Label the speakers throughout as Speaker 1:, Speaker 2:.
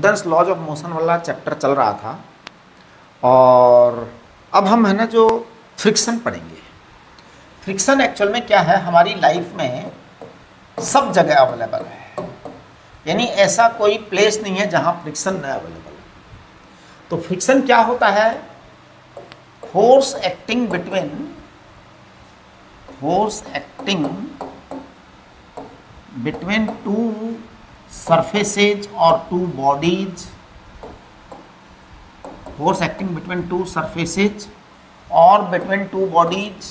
Speaker 1: Newton's laws of motion वाला chapter चल रहा था, और अब हम है ना जो फ्रिक्शन पढ़ेंगे। फ्रिक्शन एक्चुअल में क्या है, हमारी लाइफ में सब जगह अवेलेबल है, यानी ऐसा कोई प्लेस नहीं है जहाँ फ्रिक्शन न अवेलेबल है। तो फ्रिक्शन क्या होता है, force acting between two surfaces or two bodies, force acting between two surfaces or between two bodies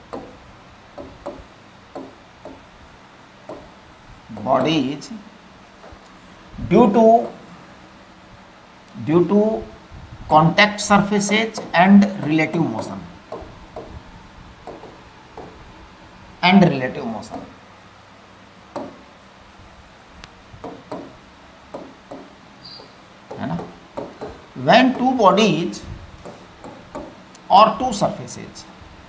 Speaker 1: due to contact surfaces and relative motion है ना। when two bodies or two surfaces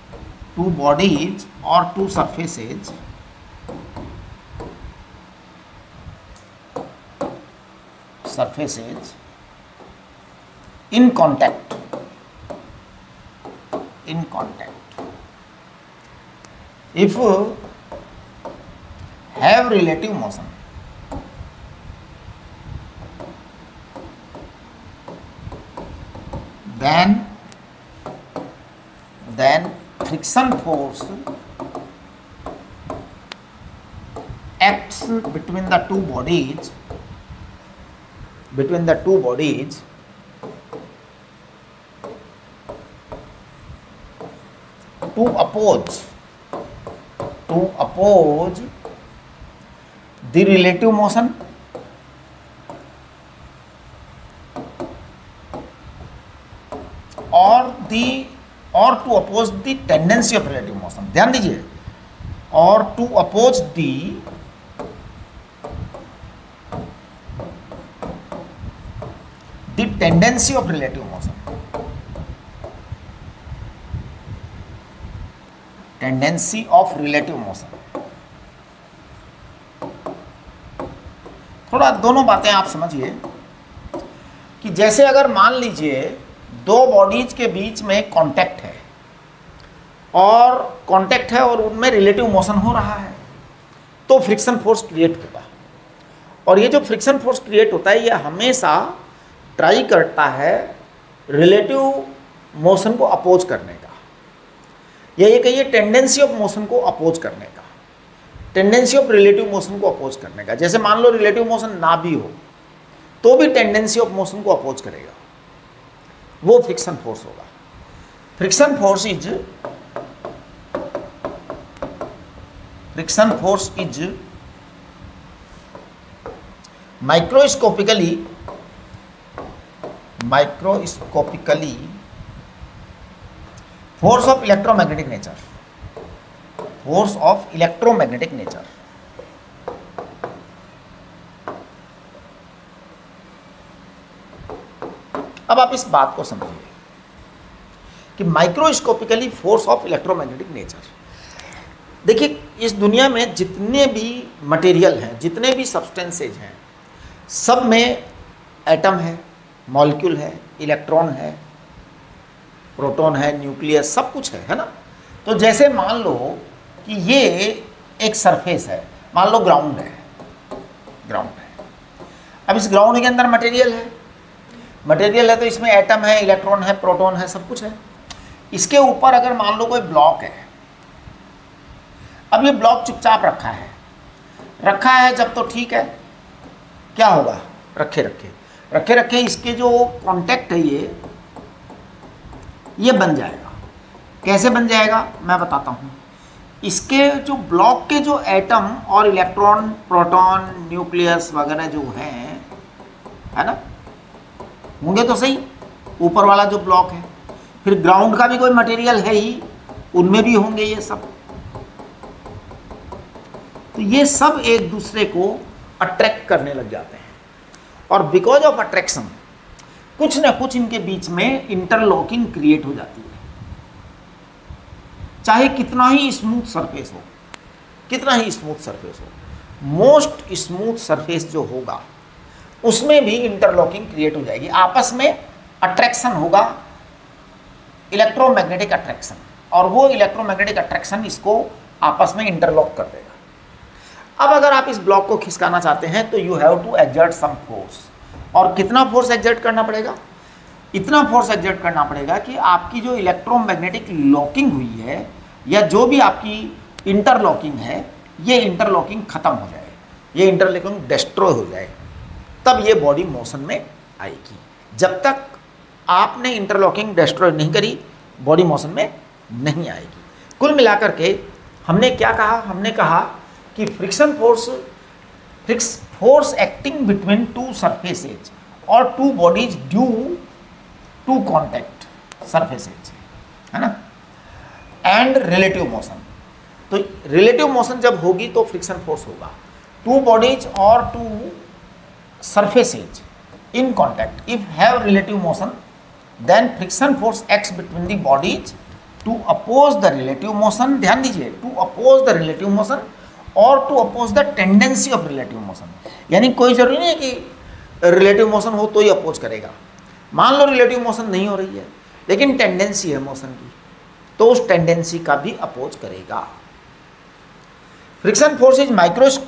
Speaker 1: in contact if have relative motion, then friction force acts between the two bodies to oppose the relative motion or to oppose the tendency of relative motion। ध्यान दीजिए, और to oppose the tendency of relative motion, थोड़ा दोनों बातें आप समझिए कि जैसे अगर मान लीजिए दो बॉडीज के बीच में कांटेक्ट है और उनमें रिलेटिव मोशन हो रहा है, तो फ्रिक्शन फोर्स क्रिएट होगा। और ये जो फ्रिक्शन फोर्स क्रिएट होता है, ये हमेशा ट्राई करता है रिलेटिव मोशन को अपोज करने का, या ये कहिए टेंडेंसी ऑफ मोशन को अपोज करने का, टेंडेंसी ऑफ रिलेटिव मोशन को अपोज करने का। जैसे मान लो रिलेटिव मोशन ना भी हो तो भी टेंडेंसी ऑफ मोशन को अपोज करेगा, वो फ्रिक्शन फोर्स होगा। Friction force is microscopically force of electromagnetic nature. अब आप इस बात को समझिए कि microscopically force of electromagnetic nature. देखिए, इस दुनिया में जितने भी मटेरियल हैं, जितने भी सब्सटेंसेज हैं, सब में एटम है, मॉलिक्यूल है, इलेक्ट्रॉन है, प्रोटॉन है, न्यूक्लियस, सब कुछ है ना। तो जैसे मान लो कि ये एक सरफेस है, मान लो ग्राउंड है। अब इस ग्राउंड के अंदर मटेरियल है तो इसमें एटम है, इलेक्ट्रॉन है, प्रोटॉन है, सब कुछ है। इसके ऊपर अगर मान लो कोई ब्लॉक है, अब ये ब्लॉक चुपचाप रखा है जब तो ठीक है, क्या होगा, रखे इसके जो कांटेक्ट है ये बन जाएगा। कैसे बन जाएगा मैं बताता हूँ। इसके जो ब्लॉक के जो एटम और इलेक्ट्रॉन, प्रोटॉन, न्यूक्लियस वगैरह जो हैं, है ना, होंगे तो सही, ऊपर वाला जो ब्लॉक है। फिर ग्राउंड का भी कोई मटेरियल है ही, उनमें भी होंगे ये सब। तो ये सब एक दूसरे को अट्रैक्ट करने लग जाते हैं, और बिकॉज ऑफ अट्रैक्शन कुछ ना कुछ इनके बीच में इंटरलॉकिंग क्रिएट हो जाती है। चाहे कितना ही स्मूथ सरफेस हो, मोस्ट स्मूथ सरफेस जो होगा उसमें भी इंटरलॉकिंग क्रिएट हो जाएगी, आपस में अट्रैक्शन होगा, इलेक्ट्रोमैग्नेटिक अट्रैक्शन, और वो इलेक्ट्रोमैग्नेटिक अट्रैक्शन इसको आपस में इंटरलॉक कर देगा। अब अगर आप इस ब्लॉक को खिसकाना चाहते हैं तो you have to exert some force, और कितना फोर्स एक्सर्ट करना पड़ेगा? इतना फोर्स एक्सर्ट करना पड़ेगा कि आपकी जो इलेक्ट्रोमैग्नेटिक लॉकिंग हुई है या जो भी आपकी इंटरलॉकिंग है, ये इंटरलॉकिंग खत्म हो जाए, ये इंटरलॉकिंग डिस्ट्रॉय हो जाए, तब ये बॉडी मोशन में आएगी। जब तक आपने इंटरलॉकिंग डिस्ट्रॉय नहीं करी, बॉडी मोशन में नहीं आएगी। कुल मिलाकर के हमने क्या कहा? हमने कहा कि friction force acting between two surfaces और two bodies due to contact surfaces, है ना, एंड रिलेटिव मोशन। तो रिलेटिव मोशन जब होगी तो फ्रिक्शन फोर्स होगा। टू बॉडीज और two surfaces in contact if have relative motion, then friction force acts between the bodies to oppose the relative motion. ध्यान दीजिए, to oppose the relative motion और to oppose the tendency of relative motion. यानी कोई जरूरी नहीं है कि relative motion हो तो ही अपोज करेगा। मान लो रिलेटिव मोशन नहीं हो रही है लेकिन टेंडेंसी है मोशन की, तो उस टेंडेंसी का भी अपोज करेगा। Friction force is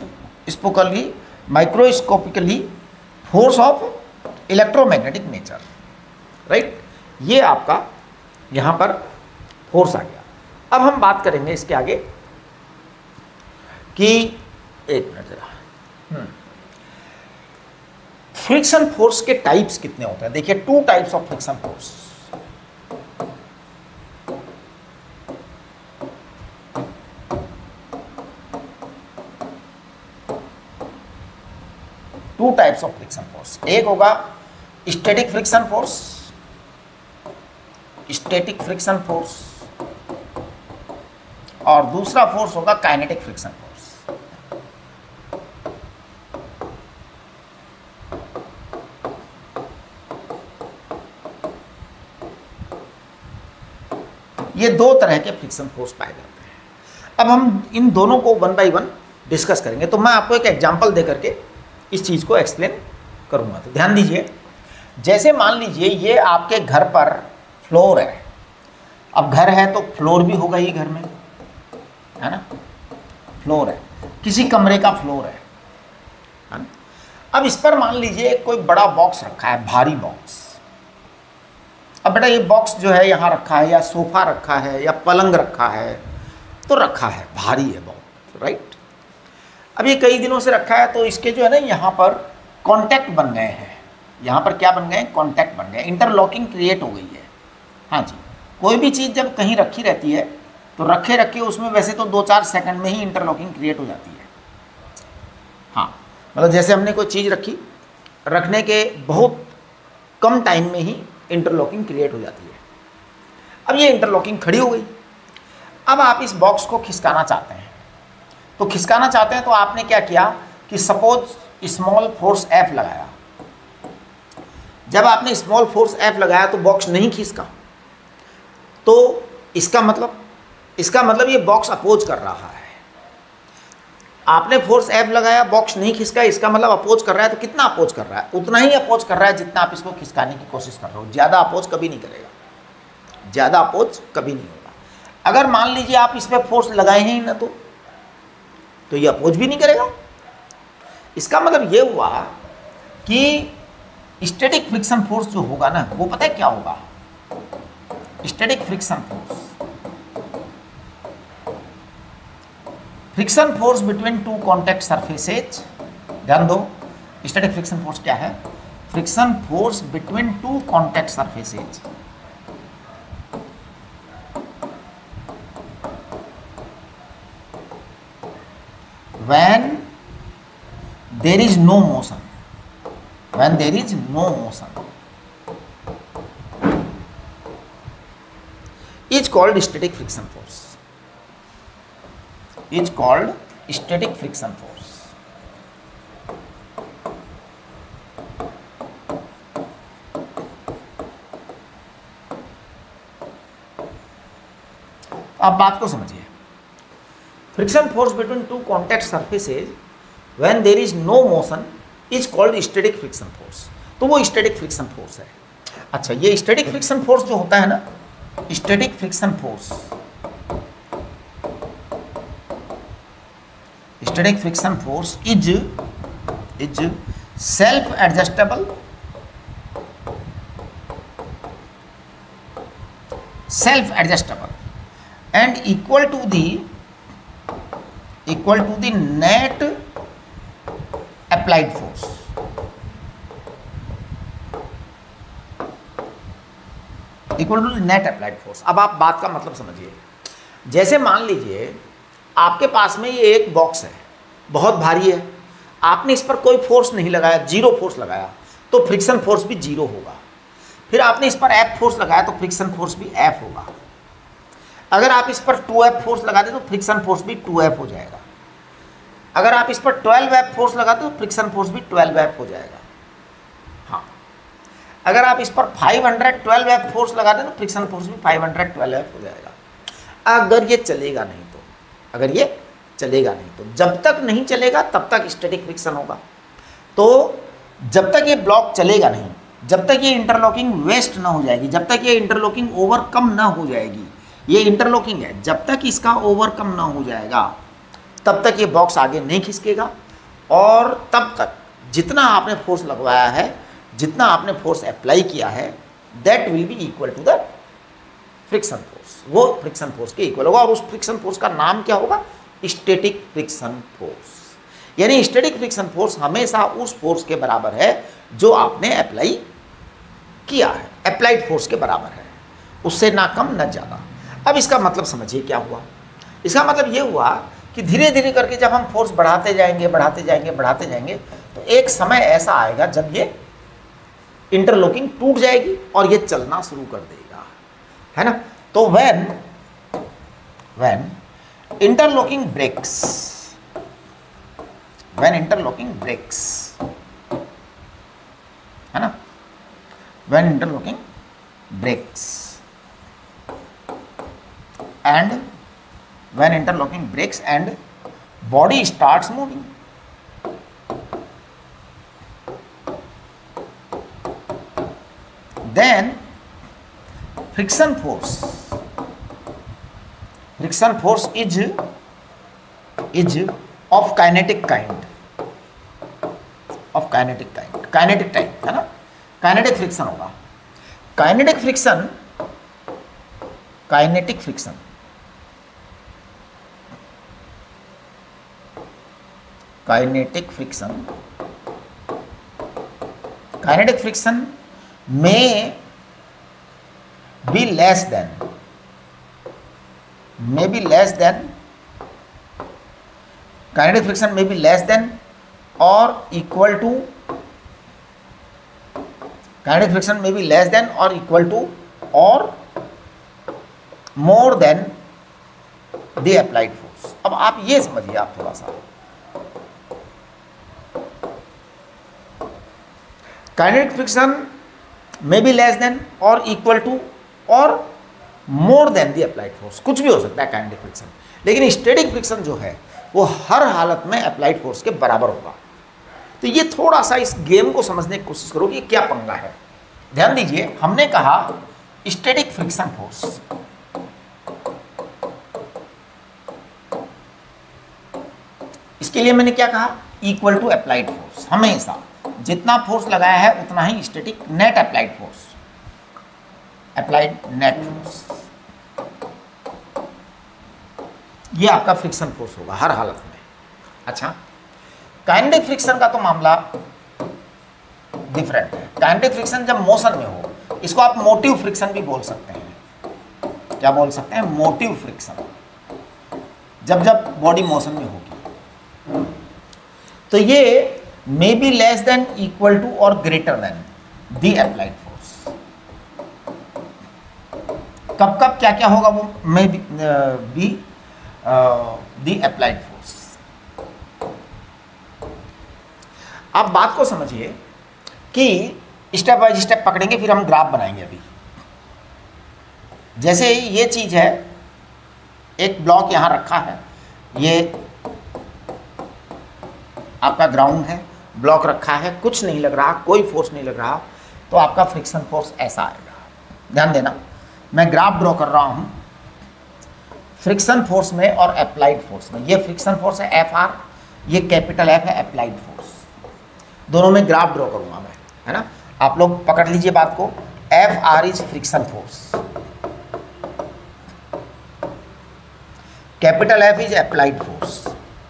Speaker 1: microscopically force of electromagnetic nature, right. ये आपका यहाँ पर फोर्स आ गया। अब हम बात करेंगे इसके आगे कि एक मिनट जरा, फ्रिक्शन फोर्स के टाइप्स कितने होते हैं? देखिए, two types of friction force. Two types of friction force. एक होगा static friction force, static friction force, और दूसरा फोर्स होगा काइनेटिक फ्रिक्शन फोर्स। ये दो तरह के फ्रिक्शन फोर्स पाए जाते हैं। अब हम इन दोनों को वन बाय वन डिस्कस करेंगे। तो मैं आपको एक एग्जांपल दे करके इस चीज़ को एक्सप्लेन करूंगा। तो ध्यान दीजिए, जैसे मान लीजिए ये आपके घर पर फ्लोर है। अब घर है तो फ्लोर भी होगा ही घर में, है ना, फ्लोर है, किसी कमरे का फ्लोर है ना। अब इस पर मान लीजिए कोई बड़ा बॉक्स रखा है, भारी बॉक्स। अब बेटा ये बॉक्स जो है यहाँ रखा है, या सोफा रखा है, या पलंग रखा है, तो रखा है, भारी है बहुत, राइट। अब ये कई दिनों से रखा है तो इसके जो है ना यहाँ पर कॉन्टैक्ट बन गए हैं। यहाँ पर क्या बन गए? कॉन्टैक्ट बन गए, इंटरलॉकिंग क्रिएट हो गई है। हाँ जी, कोई भी चीज़ जब कहीं रखी रहती है तो रखे रखे उसमें वैसे तो 2-4 सेकंड में ही इंटरलॉकिंग क्रिएट हो जाती है। हाँ, मतलब जैसे हमने कोई चीज़ रखी, रखने के बहुत कम टाइम में ही इंटरलॉकिंग क्रिएट हो जाती है। अब ये इंटरलॉकिंग खड़ी हो गई। अब आप इस बॉक्स को खिसकाना चाहते हैं, तो खिसकाना चाहते हैं तो आपने क्या किया कि सपोज स्मॉल फोर्स F लगाया। जब आपने स्मॉल फोर्स F लगाया तो बॉक्स नहीं खिसका, तो इसका मतलब ये बॉक्स अपोज कर रहा है। आपने फोर्स F लगाया, बॉक्स नहीं खिसका, इसका मतलब अपोज कर रहा है। तो कितना अपोज कर रहा है? उतना ही अपोज कर रहा है जितना आप इसको खिसकाने की कोशिश कर रहे हो। ज़्यादा अपोज कभी नहीं करेगा, ज़्यादा अपोज कभी नहीं होगा। अगर मान लीजिए आप इस पर फोर्स लगाए ही ना तो ये अपोज भी नहीं करेगा। इसका मतलब ये हुआ कि स्टैटिक फ्रिक्शन फोर्स जो होगा ना, वो पता है क्या होगा? Static friction force between two contact surfaces. ध्यान दो, स्टैटिक फ्रिक्शन फोर्स क्या है? Friction force between two contact surfaces. When there is no motion, is called static friction force. Is called static friction force. आप बात को समझिए। Friction force between two contact surfaces when there is no motion is called static friction force. तो वो static friction force है। अच्छा, ये static friction force जो होता है ना, static friction force, static friction force is self adjustable, and equal to the net applied force। Equal to net applied force. अब आप बात का मतलब समझिए, जैसे मान लीजिए आपके पास में ये एक बॉक्स है, बहुत भारी है, आपने इस पर कोई फोर्स नहीं लगाया, जीरो फोर्स लगाया, तो फ्रिक्शन फोर्स भी जीरो होगा। फिर आपने इस पर एफ फोर्स लगाया तो फ्रिक्शन फोर्स भी एफ होगा। अगर आप इस पर 2F फोर्स लगा दें तो फ्रिक्शन फोर्स भी 2F हो जाएगा। अगर आप इस पर 12F फोर्स लगाते तो फ्रिक्शन फोर्स भी 12F हो जाएगा। हाँ, अगर आप इस पर 512F फोर्स लगा दें तो फ्रिक्शन फोर्स भी 512F हो जाएगा। अगर ये चलेगा नहीं तो, जब तक नहीं चलेगा तब तक स्टैटिक फ्रिक्शन होगा। तो जब तक ये ब्लॉक चलेगा नहीं, जब तक ये इंटरलॉकिंग वेस्ट ना हो जाएगी, जब तक ये इंटरलॉकिंग ओवरकम ना हो जाएगी, ये इंटरलॉकिंग है, जब तक इसका ओवरकम ना हो जाएगा तब तक ये बॉक्स आगे नहीं खिसकेगा, और तब तक जितना आपने फोर्स लगवाया है, जितना आपने फोर्स अप्लाई किया है, that will be equal to the friction force. वो फ्रिक्शन फोर्स के इक्वल होगा, और उस फ्रिक्शन फोर्स का नाम क्या होगा? Static friction force. यानी स्टैटिक फ्रिक्शन फोर्स हमेशा उस फोर्स के बराबर है जो आपने अप्लाई किया है, अप्लाइड फोर्स के बराबर है, उससे ना कम ना ज़्यादा। अब इसका मतलब समझिए क्या हुआ। इसका मतलब ये हुआ कि धीरे धीरे करके जब हम फोर्स बढ़ाते जाएंगे तो एक समय ऐसा आएगा जब ये इंटरलॉकिंग टूट जाएगी और ये चलना शुरू कर देगा, है ना। तो व्हेन इंटरलॉकिंग ब्रेक्स, है ना, when interlocking breaks and when interlocking breaks and body starts moving, then friction force is of kinetic kind, kinetic type, है ना। काइनेटिक फ्रिक्शन होगा। Kinetic friction may be less than kinetic friction may be less than or equal to or more than the applied force। अब आप ये समझिए, आप थोड़ा सा kinetic friction may be less than और इक्वल टू और more than the applied force, कुछ भी हो सकता है काइनेटिक फ्रिक्शन, लेकिन स्टैटिक फ्रिक्शन जो है वो हर हालत में अप्लाइड फोर्स के बराबर होगा। तो ये थोड़ा सा इस गेम को समझने की कोशिश करो कि ये क्या पंगा है। ध्यान दीजिए, हमने कहा स्टैटिक फ्रिक्शन फोर्स, इसके लिए मैंने क्या कहा? Equal to applied force. हमेशा जितना फोर्स लगाया है उतना ही स्टैटिक नेट अप्लाइड फोर्स, ये आपका फ्रिक्शन फोर्स होगा हर हालत में। अच्छा, काइनेटिक फ्रिक्शन का तो मामला डिफरेंट है। काइनेटिक फ्रिक्शन जब मोशन में हो, इसको आप मोटिव फ्रिक्शन भी बोल सकते हैं। क्या बोल सकते हैं? Motive friction. जब बॉडी मोशन में होगी तो ये may be less than, equal to और greater than the applied force. कब क्या क्या होगा? वो may be the applied force. आप बात को समझिए कि स्टेप बाय स्टेप पकड़ेंगे, फिर हम ग्राफ बनाएंगे। अभी जैसे ये चीज है, एक ब्लॉक यहां रखा है, ये आपका ग्राउंड है, ब्लॉक रखा है, कुछ नहीं लग रहा, कोई फोर्स नहीं लग रहा, तो आपका फ्रिक्शन फोर्स ऐसा आएगा। ध्यान देना, मैं ग्राफ ड्रॉ कर रहा हूँ फ्रिक्शन फोर्स में और अप्लाइड फोर्स में। ये फ्रिक्शन फोर्स है एफ आर, ये कैपिटल एफ है अप्लाइड फोर्स। दोनों में ग्राफ ड्रॉ करूँगा मैं, है ना। आप लोग पकड़ लीजिए बात को, F R is friction force, capital F is applied force.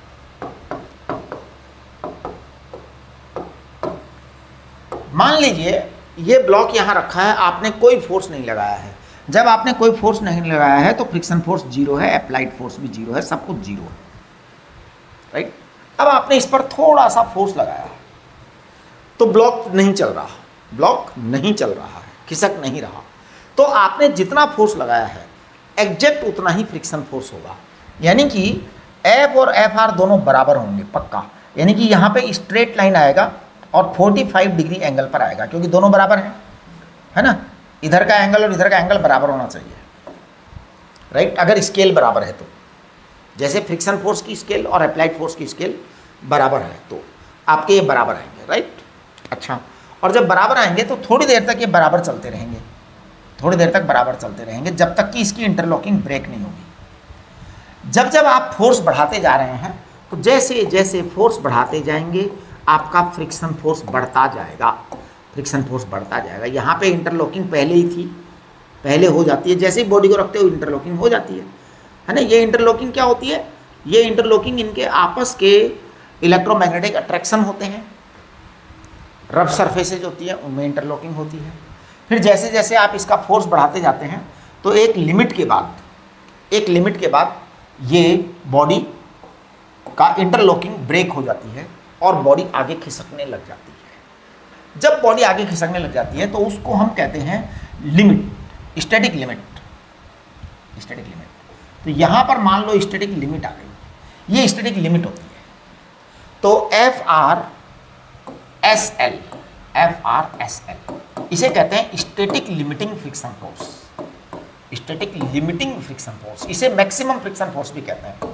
Speaker 1: मान लीजिए ये ब्लॉक यहां रखा है, आपने कोई फोर्स नहीं लगाया है। जब आपने कोई फोर्स नहीं लगाया है तो फ्रिक्शन फोर्स जीरो है, अप्लाइड फोर्स भी जीरो है, सब कुछ जीरो है, राइट। अब आपने इस पर थोड़ा सा फोर्स लगाया है तो ब्लॉक नहीं चल रहा, ब्लॉक नहीं चल रहा है, खिसक नहीं रहा। तो आपने जितना फोर्स लगाया है एग्जैक्ट उतना ही फ्रिक्शन फोर्स होगा, यानी कि एफ और एफ आर दोनों बराबर होंगे पक्का। यानी कि यहाँ पे स्ट्रेट लाइन आएगा और 45 डिग्री एंगल पर आएगा, क्योंकि दोनों बराबर हैं, है ना। इधर का एंगल और इधर का एंगल बराबर होना चाहिए, राइट। अगर स्केल बराबर है तो, जैसे फ्रिक्शन फोर्स की स्केल और अप्लाइड फोर्स की स्केल बराबर है तो आपके ये बराबर आएंगे, राइट। अच्छा, और जब बराबर आएंगे तो थोड़ी देर तक ये बराबर चलते रहेंगे, थोड़ी देर तक बराबर चलते रहेंगे, जब तक कि इसकी इंटरलॉकिंग ब्रेक नहीं होगी। जब जब आप फोर्स बढ़ाते जा रहे हैं तो जैसे जैसे फोर्स बढ़ाते जाएंगे आपका फ्रिक्शन फोर्स बढ़ता जाएगा, फ्रिक्शन फोर्स बढ़ता जाएगा। यहाँ पे इंटरलॉकिंग पहले ही थी, पहले हो जाती है, जैसे ही बॉडी को रखते हो इंटरलॉकिंग हो जाती है ना। ये इंटरलॉकिंग क्या होती है? ये इंटरलॉकिंग इनके आपस के इलेक्ट्रोमैग्नेटिक अट्रैक्शन होते हैं, रफ सरफेसेज होती है, उनमें इंटरलॉकिंग होती है। फिर जैसे जैसे आप इसका फोर्स बढ़ाते जाते हैं तो एक लिमिट के बाद ये बॉडी का इंटरलॉकिंग ब्रेक हो जाती है और बॉडी आगे खिसकने लग जाती है। जब बॉडी आगे खिसकने लग जाती है तो उसको हम कहते हैं limit, static limit, static limit. तो यहाँ पर मान लो स्टैटिक लिमिट आ गई, ये स्टैटिक लिमिट होती है। तो F R S L, F R S L, इसे कहते हैं static limiting friction force, static limiting friction force. इसे मैक्सिमम फ्रिक्शन फोर्स भी कहते हैं।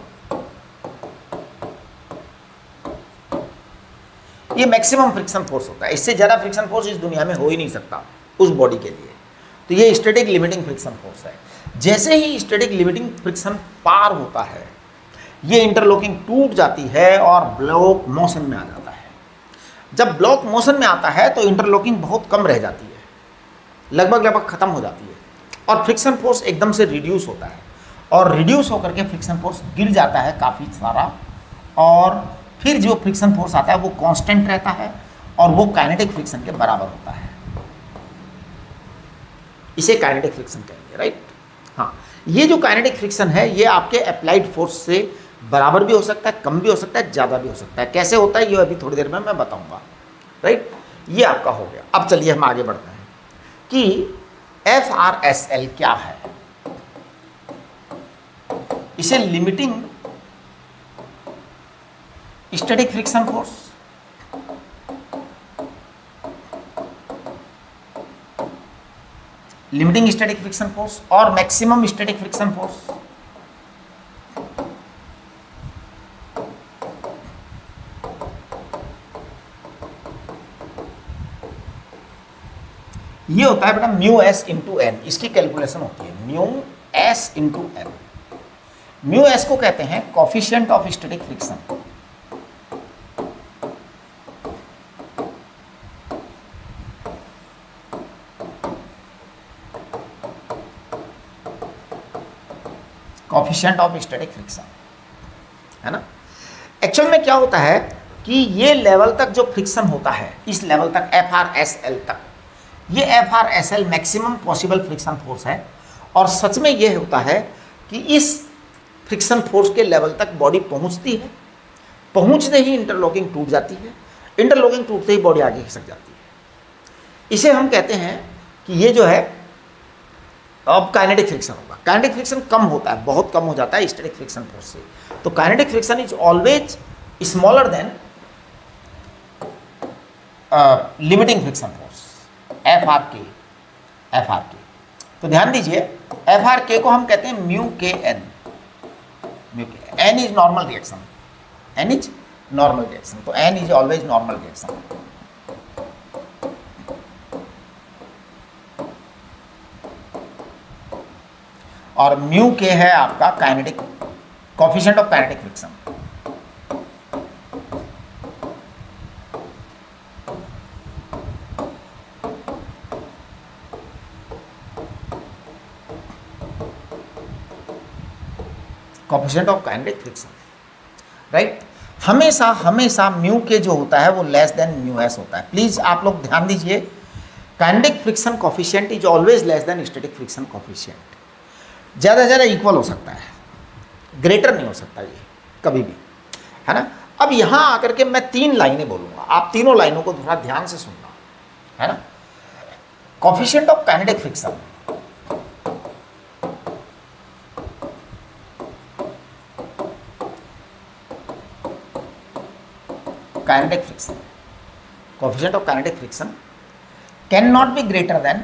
Speaker 1: ये मैक्सिमम फ्रिक्शन फोर्स होता है, इससे ज़्यादा फ्रिक्शन फोर्स इस दुनिया में हो ही नहीं सकता उस बॉडी के लिए। तो ये स्टैटिक लिमिटिंग फ्रिक्शन फोर्स है। जैसे ही स्टैटिक लिमिटिंग फ्रिक्शन पार होता है ये इंटरलॉकिंग टूट जाती है और ब्लॉक मोशन में आ जाता है। जब ब्लॉक मोशन में आता है तो इंटरलॉकिंग बहुत कम रह जाती है, लगभग ख़त्म हो जाती है और फ्रिक्शन फोर्स एकदम से रिड्यूस होता है और रिड्यूस होकर के फ्रिक्शन फोर्स गिर जाता है काफ़ी सारा, और फिर जो फ्रिक्शन फोर्स आता है वो कांस्टेंट रहता है और वो काइनेटिक फ्रिक्शन के बराबर होता है। इसे काइनेटिक फ्रिक्शन कहेंगे, राइट। हाँ, ये जो काइनेटिक फ्रिक्शन है ये आपके अप्लाइड फोर्स से बराबर भी हो सकता है, कम भी हो सकता है, ज़्यादा भी हो सकता है। कैसे होता है ये अभी थोड़ी देर में मैं बताऊंगा, राइट। ये आपका हो गया। अब चलिए हम आगे बढ़ते हैं कि एफ आर एस एल क्या है। इसे limiting static friction force, limiting static friction force और मैक्सिमम स्टैटिक फ्रिक्शन फोर्स। ये होता है बेटा म्यू एस इंटू एन, इसकी कैलकुलेशन होती है mu S into N. Mu S को कहते हैं coefficient of static friction, coefficient of static friction, है ना। एक्चुअल में क्या होता है कि ये लेवल तक जो फ्रिक्शन होता है, इस लेवल तक एफ आर एस एल तक, ये F R S L maximum possible friction force है। और सच में ये होता है कि इस फ्रिक्शन फोर्स के लेवल तक बॉडी पहुंचती है, पहुंचते ही इंटरलॉकिंग टूट जाती है, इंटरलॉकिंग टूटते ही बॉडी आगे खिसक जाती है। इसे हम कहते हैं कि ये जो है अब काइनेटिक फ्रिक्शन होगा। काइनेटिक फ्रिक्शन कम होता है, बहुत कम हो जाता है स्टैटिक फ्रिक्शन फोर्स से। तो kinetic friction is always smaller than limiting friction force, F R K, F R K. तो ध्यान दीजिए एफ आर के को हम कहते हैं mu K N, mu K N is normal reaction, N is normal reaction, तो n is always normal reaction. और म्यू के है आपका kinetic coefficient of kinetic friction. Coefficient of kinetic friction, right. हमेशा हमेशा म्यू के जो होता है वो लेस देन म्यू एस होता है। प्लीज आप लोग ध्यान दीजिए, kinetic friction coefficient is always less than static friction coefficient. ज़्यादा से ज़्यादा इक्वल हो सकता है, ग्रेटर नहीं हो सकता ये कभी भी, है ना। अब यहाँ आकर के मैं 3 लाइनें बोलूँगा, आप तीनों लाइनों को थोड़ा ध्यान से सुनना, है ना। Coefficient of kinetic friction, kinetic friction, coefficient of kinetic friction can not be greater than,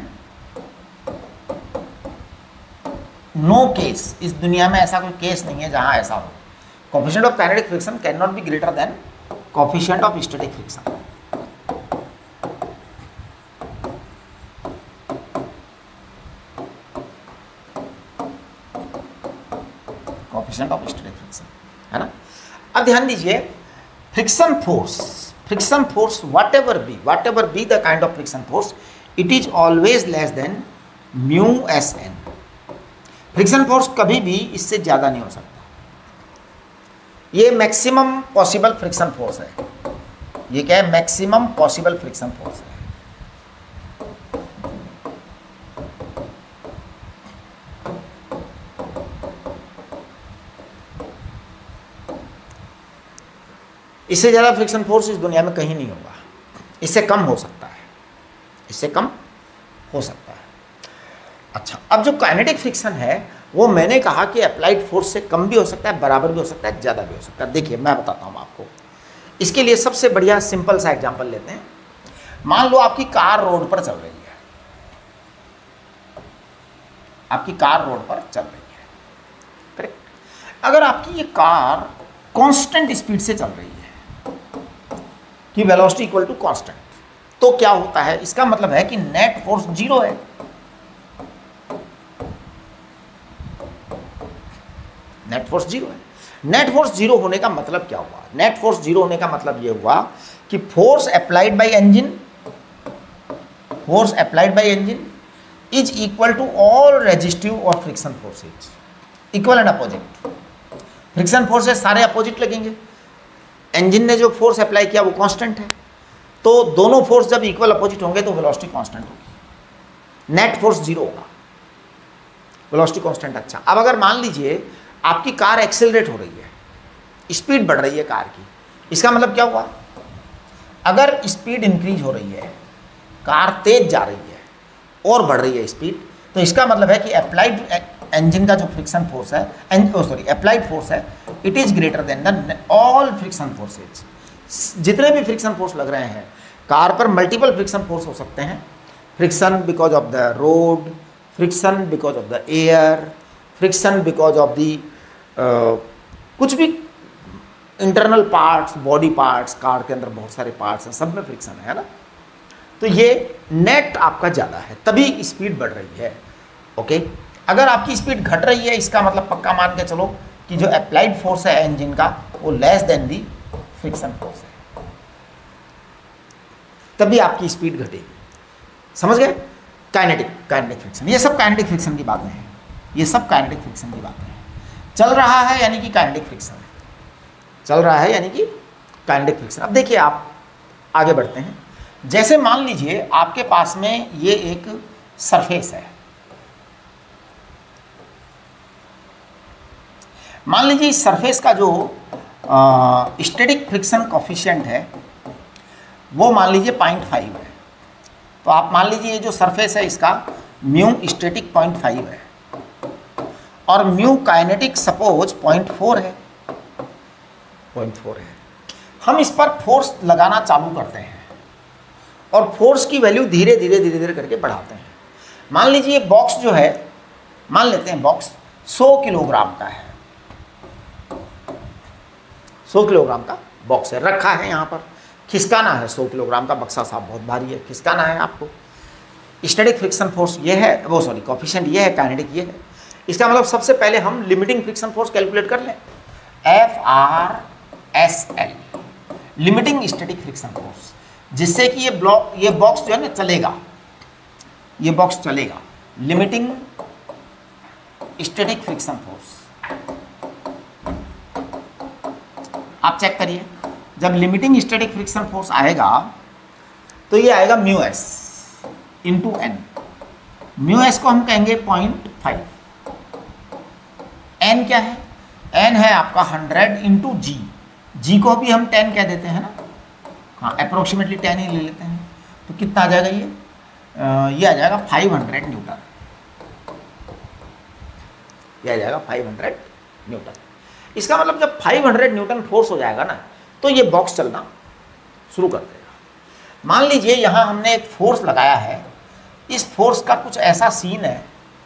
Speaker 1: no case, इस दुनिया में ऐसा कोई केस नहीं है जहां ऐसा हो। Coefficient of kinetic friction can not be greater than coefficient of static friction. Coefficient of static friction, है ना। अब ध्यान दीजिए, friction force whatever be the kind of friction force, it is always less than mu S N. Friction force कभी भी इससे ज़्यादा नहीं हो सकता। ये मैक्सिमम पॉसिबल फ्रिक्शन फोर्स है। ये क्या है? मैक्सिमम पॉसिबल फ्रिक्शन फोर्स है। इससे ज़्यादा फ्रिक्शन फोर्स इस दुनिया में कहीं नहीं होगा। इससे कम हो सकता है, इससे कम हो सकता है। अच्छा, अब जो काइनेटिक फ्रिक्शन है वो मैंने कहा कि अप्लाइड फोर्स से कम भी हो सकता है, बराबर भी हो सकता है, ज़्यादा भी हो सकता है। देखिए मैं बताता हूँ आपको। इसके लिए सबसे बढ़िया सिंपल सा एग्जांपल लेते हैं। मान लो आपकी कार रोड पर चल रही है, आपकी कार रोड पर चल रही है, करेक्ट। अगर आपकी ये कार कांस्टेंट स्पीड से चल रही है कि वेलोसिटी इक्वल टू कांस्टेंट, तो क्या होता है? इसका मतलब है कि नेट फोर्स 0 है। नेट फोर्स 0 है। नेट फोर्स 0 होने का मतलब क्या हुआ? नेट फोर्स 0 होने का मतलब ये हुआ कि force applied by engine is equal to all resistive और friction forces, equal and opposite. Friction force है, सारे अपोजिट लगेंगे। इंजन ने जो फोर्स अप्लाई किया वो कांस्टेंट है, तो दोनों फोर्स जब इक्वल अपोजिट होंगे तो वेलोसिटी कांस्टेंट होगी। नेट फोर्स 0 होगा, वेलोसिटी कांस्टेंट। अच्छा, अब अगर मान लीजिए आपकी कार एक्सेलरेट हो रही है, स्पीड बढ़ रही है कार की, इसका मतलब क्या हुआ? अगर स्पीड इंक्रीज हो रही है, कार तेज जा रही है और बढ़ रही है स्पीड, तो इसका मतलब है कि अप्लाइड इंजन का जो फ्रिक्शन फोर्स है, अप्लाइड फोर्स है, it is greater than all friction forces. जितने भी फ्रिक्शन फोर्स लग रहे हैं कार पर, मल्टीपल फ्रिक्शन फोर्स हो सकते हैं। Friction because of the road, friction because of the air, friction because of the कुछ भी internal parts, body parts, car के अंदर बहुत सारे पार्ट्स हैं, सब में फ्रिक्शन है ना। तो ये नेट आपका ज़्यादा है, तभी स्पीड बढ़ रही है। ओके, अगर आपकी स्पीड घट रही है, इसका मतलब पक्का मान के चलो कि जो अप्लाइड फोर्स है इंजन का वो less than the friction force है, तभी आपकी स्पीड घटेगी। समझ गए? काइनेटिक फ्रिक्शन, ये सब काइनेटिक फ्रिक्शन की बातें हैं, ये सब काइनेटिक फ्रिक्शन की बातें हैं। चल रहा है यानी कि काइनेटिक फ्रिक्शन है, चल रहा है यानी कि काइनेटिक फ्रिक्शन। अब देखिए आप आगे बढ़ते हैं। जैसे मान लीजिए आपके पास में ये एक सरफेस है, मान लीजिए इस सरफेस का जो स्टैटिक फ्रिक्शन कोफिशिएंट है वो मान लीजिए 0.5 है। तो आप मान लीजिए ये जो सरफेस है इसका म्यू स्टैटिक 0.5 है और म्यू काइनेटिक सपोज 0.4 है, 0.4 है। हम इस पर फोर्स लगाना चालू करते हैं और फोर्स की वैल्यू धीरे धीरे करके बढ़ाते हैं। मान लीजिए बॉक्स जो है, मान लेते हैं बॉक्स 100 किलोग्राम का है, 100 किलोग्राम का बॉक्स है, रखा है यहाँ पर, खिसकाना है, 100 किलोग्राम का बक्सा साहब बहुत भारी है, खिसकाना है आपको। स्टैटिक फ्रिक्शन फोर्स ये है, वो सॉरी कोएफिशिएंट ये है, काइनेटिक ये है। इसका मतलब सबसे पहले हम लिमिटिंग फ्रिक्शन फोर्स कैलकुलेट कर लें, FRSL, limiting static friction force, जिससे कि ये बॉक्स जो है ना चलेगा, ये बॉक्स चलेगा। लिमिटिंग स्टैटिक फ्रिक्शन फोर्स, आप चेक करिए, जब लिमिटिंग स्टैटिक फ्रिक्शन फोर्स आएगा तो ये आएगा μs इंटू n। μs को हम कहेंगे 0.5, n क्या है, n है आपका 100 इंटू जी, जी को भी हम 10 कह देते हैं ना, हाँ अप्रोक्सीमेटली 10 ही ले लेते हैं, तो कितना आ जाएगा ये आ जाएगा 500 न्यूटन, ये आ जाएगा 500 न्यूटन। इसका मतलब जब 500 न्यूटन फोर्स हो जाएगा ना तो ये बॉक्स चलना शुरू कर देगा। मान लीजिए यहाँ हमने एक फोर्स लगाया है, इस फोर्स का कुछ ऐसा सीन है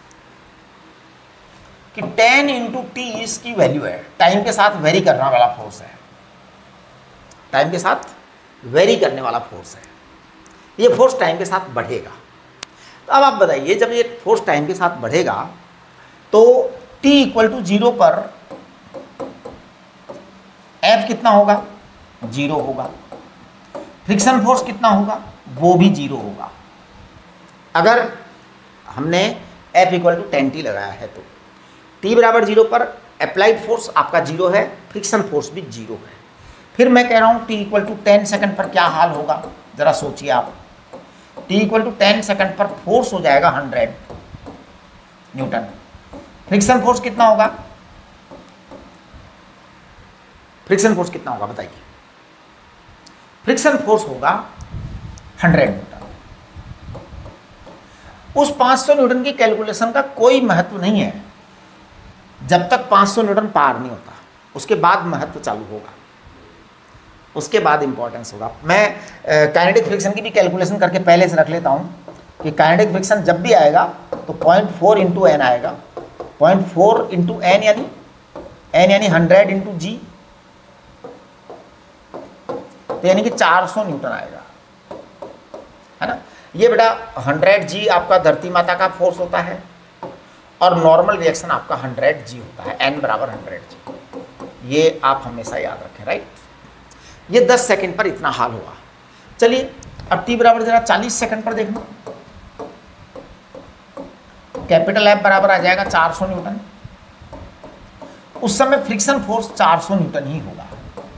Speaker 1: कि 10 इंटू टी इसकी वैल्यू है, टाइम के साथ वेरी करने वाला फोर्स है, टाइम के साथ वेरी करने वाला फोर्स है, ये फोर्स टाइम के साथ बढ़ेगा। तो अब आप बताइए, जब ये फोर्स टाइम के साथ बढ़ेगा तो t इक्वल टू 0 पर F कितना होगा, 0 होगा, फ्रिक्शन फोर्स कितना होगा, वो भी 0 होगा। अगर हमने F इक्वल टू 10t लगाया है तो t बराबर 0 पर अप्लाइड फोर्स आपका 0 है, फ्रिक्शन फोर्स भी 0 है। फिर मैं कह रहा हूँ t इक्वल टू 10 सेकंड पर क्या हाल होगा, ज़रा सोचिए आप। t इक्वल टू 10 सेकंड पर फोर्स हो जाएगा 100 न्यूटन, फ्रिक्शन फोर्स कितना होगा, फ्रिक्शन फोर्स कितना होगा बताइए, फ्रिक्शन फोर्स होगा 100 न्यूटन। उस 500 न्यूटन की कैलकुलेशन का कोई महत्व नहीं है जब तक 500 न्यूटन पार नहीं होता, उसके बाद महत्व चालू होगा, उसके बाद इंपॉर्टेंस होगा। मैं काइनेटिक फ्रिक्शन की भी कैलकुलेशन करके पहले से रख लेता हूं कि काइनेटिक फ्रिक्शन जब भी आएगा तो 0.4 इंटू एन आएगा, 0.4 इंटू एन यानी 100 इंटू जी, तो यानी कि 400 न्यूटन आएगा, है ना। ये बेटा 100 जी आपका धरती माता का फोर्स होता है और नॉर्मल रिएक्शन आपका 100 जी होता है, n बराबर 100 जी, ये आप हमेशा याद रखें, राइट। ये 10 सेकंड पर इतना हाल हुआ। चलिए अब t बराबर जरा 40 सेकंड पर देखना, कैपिटल F बराबर आ जाएगा 400 न्यूटन। उस समय फ्रिक्शन फोर्स 400 न्यूटन ही होगा,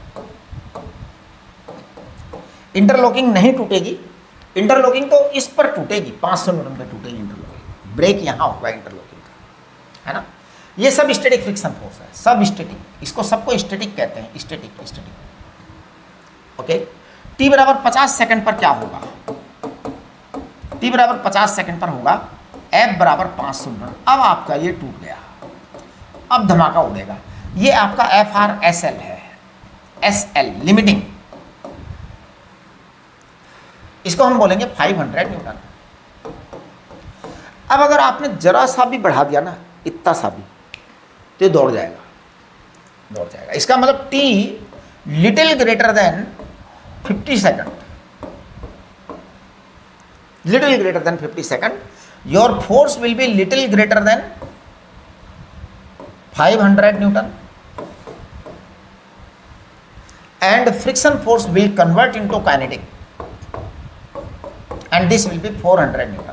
Speaker 1: इंटरलॉकिंग नहीं टूटेगी, इंटरलॉकिंग तो इस पर टूटेगी, 500 न्यूटन पर टूटेगी इंटरलॉकिंग, ब्रेक यहाँ होगा इंटरलॉकिंग का, है ना। ये सब स्टैटिक फ्रिक्शन फोर्स है, सब स्टैटिक, इसको सबको स्टैटिक कहते हैं, स्टैटिक। ओके, t बराबर 50 सेकंड पर क्या होगा, t बराबर 50 सेकंड पर होगा F बराबर 500 न्यूटन। अब आपका ये टूट गया, अब धमाका उड़ेगा। ये आपका FRSL है, SL लिमिटिंग, इसको हम बोलेंगे 500 न्यूटन। अब अगर आपने जरा सा भी बढ़ा दिया ना, इतना सा भी, तो ये दौड़ जाएगा। इसका मतलब t little greater than 50 second, little greater than 50 second, your force will be little greater than 500 newton and friction force will convert into kinetic and this will be 400 newton.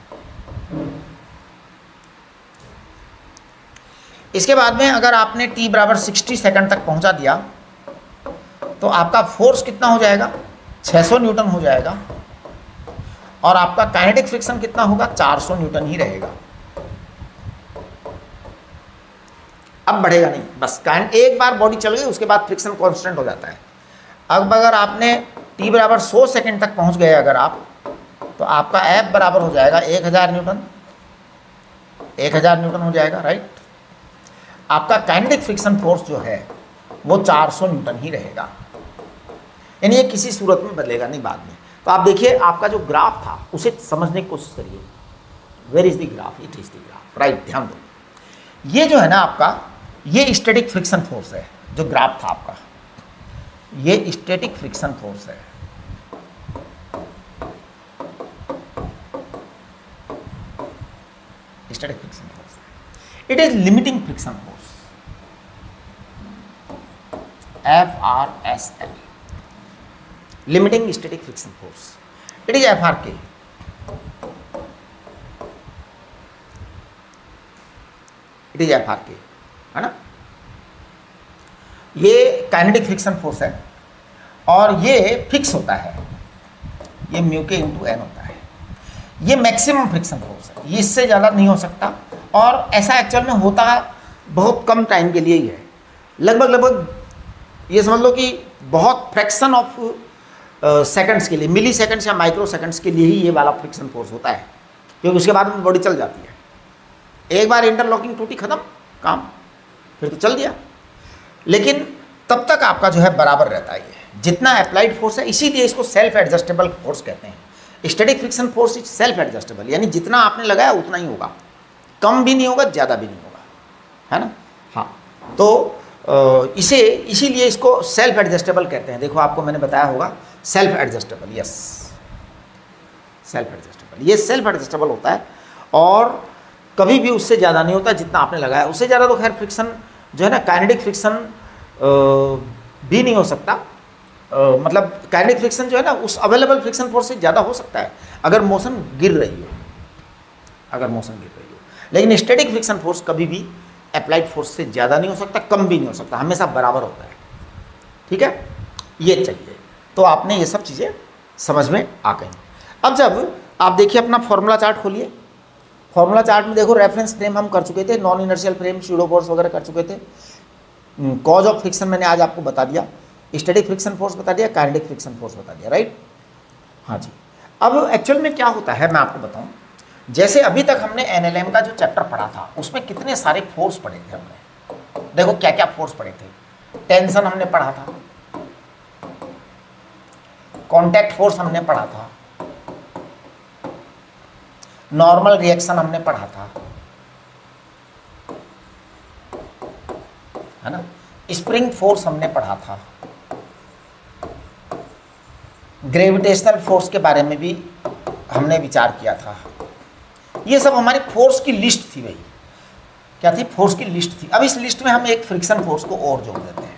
Speaker 1: इसके बाद में अगर आपने t बराबर 60 सेकंड तक पहुंचा दिया तो आपका फोर्स कितना हो जाएगा, 600 न्यूटन हो जाएगा, और आपका काइनेटिक फ्रिक्शन कितना होगा, 400 न्यूटन ही रहेगा। अब बढ़ेगा नहीं, बस एक बार बॉडी चल गई, उसके बाद फ्रिक्शन कांस्टेंट हो जाता है। अब अगर आपने t बराबर 100 सेकंड तक पहुंच गए अगर आप, तो आपका F बराबर हो जाएगा 1000 न्यूटन, 1000 न्यूटन हो जाएगा, राइट। आपका काइनेटिक फ्रिक्शन फोर्स जो है वो 400 न्यूटन ही रहेगा, यानी ये किसी सूरत में बदलेगा नहीं बाद में। तो आप देखिए, आपका जो ग्राफ था उसे समझने की कोशिश करिए, where is the graph, it is the graph, right. ध्यान दो, ये जो है ना आपका, ये स्टैटिक फ्रिक्शन फोर्स है, जो ग्राफ था आपका, ये स्टैटिक फ्रिक्शन फोर्स है। Static friction force, it is limiting friction force, FRSL, limiting static friction force. It is FRK, it is FRK, है ना। ये काइनेटिक फ्रिक्शन फोर्स है और ये फिक्स होता है, ये म्यू के इंटू एन होता है। ये मैक्सिमम फ्रिक्शन फोर्स है, ये इससे ज़्यादा नहीं हो सकता। और ऐसा एक्चुअल में होता बहुत कम टाइम के लिए ही है, लगभग ये समझ लो कि बहुत फ्रैक्शन ऑफ सेकंड्स के लिए, मिली सेकंड्स या माइक्रो सेकंड्स के लिए ही ये वाला फ्रिक्शन फोर्स होता है, क्योंकि उसके बाद में बॉडी चल जाती है। एक बार इंटरलॉकिंग टूटी, खत्म काम, फिर तो चल दिया। लेकिन तब तक आपका जो है बराबर रहता है ये, जितना अप्लाइड फोर्स है। इसीलिए इसको सेल्फ एडजस्टेबल फोर्स कहते हैं। Static friction force is self adjustable, यानी जितना आपने लगाया उतना ही होगा, कम भी नहीं होगा, ज़्यादा भी नहीं होगा, है ना। हाँ, तो इसीलिए इसको सेल्फ एडजस्टेबल कहते हैं। देखो आपको मैंने बताया होगा self adjustable, yes, self adjustable, ये सेल्फ एडजस्टेबल होता है और कभी भी उससे ज़्यादा नहीं होता जितना आपने लगाया। उससे ज़्यादा तो खैर फ्रिक्शन जो है ना, काइनेटिक फ्रिक्शन भी नहीं हो सकता। मतलब काइनेटिक फ्रिक्शन जो है ना, उस अवेलेबल फ्रिक्शन फोर्स से ज़्यादा हो सकता है अगर मोशन गिर रही हो, अगर मोशन गिर रही हो। लेकिन स्टैटिक फ्रिक्शन फोर्स कभी भी अप्लाइड फोर्स से ज़्यादा नहीं हो सकता, कम भी नहीं हो सकता, हमेशा बराबर होता है। ठीक है, ये चलिए, तो आपने ये सब चीज़ें समझ में आ गई। अब जब आप देखिए अपना फॉर्मूला चार्ट खोलिए, फॉर्मूला चार्ट में देखो रेफरेंस फ्रेम हम कर चुके थे, non inertial frame, pseudo force वगैरह कर चुके थे। कॉज ऑफ फ्रिक्शन मैंने आज आपको बता दिया, स्टैटिक फ्रिक्शन फोर्स बता दिया, काइनेटिक फ्रिक्शन फोर्स बता दिया, राइट। हाँ जी, अब एक्चुअल में क्या होता है मैं आपको बताऊं। जैसे अभी तक हमने NLM का जो चैप्टर पढ़ा था उसमें कितने सारे फोर्स पढ़े थे हमने, देखो क्या क्या फोर्स पढ़े थे। टेंशन हमने पढ़ा था, कॉन्टैक्ट फोर्स हमने पढ़ा था, नॉर्मल रिएक्शन हमने पढ़ा था, है ना, स्प्रिंग फोर्स हमने पढ़ा था, ग्रेविटेशनल फोर्स के बारे में भी हमने विचार किया था। ये सब हमारी फोर्स की लिस्ट थी भाई, क्या थी, फोर्स की लिस्ट थी। अब इस लिस्ट में हम एक फ्रिक्शन फोर्स को और जोड़ देते हैं।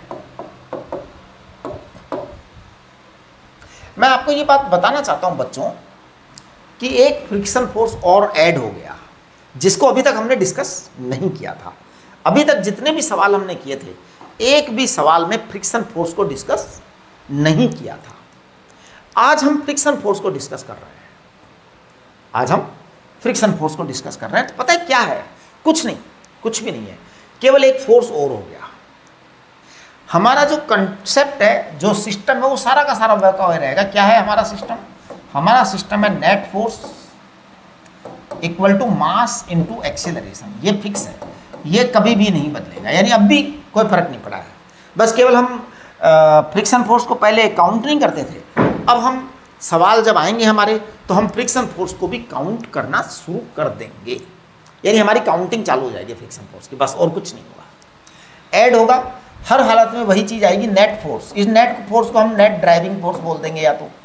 Speaker 1: मैं आपको ये बात बताना चाहता हूं बच्चों कि एक फ्रिक्शन फोर्स और ऐड हो गया जिसको अभी तक हमने डिस्कस नहीं किया था। अभी तक जितने भी सवाल हमने किए थे, एक भी सवाल में फ्रिक्शन फोर्स को डिस्कस नहीं किया था। आज हम फ्रिक्शन फोर्स को डिस्कस कर रहे हैं, आज हम फ्रिक्शन फोर्स को डिस्कस कर रहे हैं। तो पता है क्या है, कुछ नहीं, कुछ भी नहीं है, केवल एक फोर्स और हो गया। हमारा जो कंसेप्ट है, जो सिस्टम है, वो सारा का सारा वर्क हुआ रहेगा। क्या है हमारा सिस्टम? हमारा सिस्टम है net force equal to mass into acceleration. ये फिक्स है, ये कभी भी नहीं बदलेगा, यानी अब भी कोई फर्क नहीं पड़ा है। बस केवल हम फ्रिक्शन फोर्स को पहले काउंट नहीं करते थे, अब हम सवाल जब आएंगे हमारे तो हम फ्रिक्शन फोर्स को भी काउंट करना शुरू कर देंगे, यानी हमारी काउंटिंग चालू हो जाएगी फ्रिक्शन फोर्स की, बस और कुछ नहीं होगा। ऐड होगा, हर हालत में वही चीज़ आएगी, नेट फोर्स। इस नेट फोर्स को हम नेट ड्राइविंग फोर्स बोल देंगे, या तो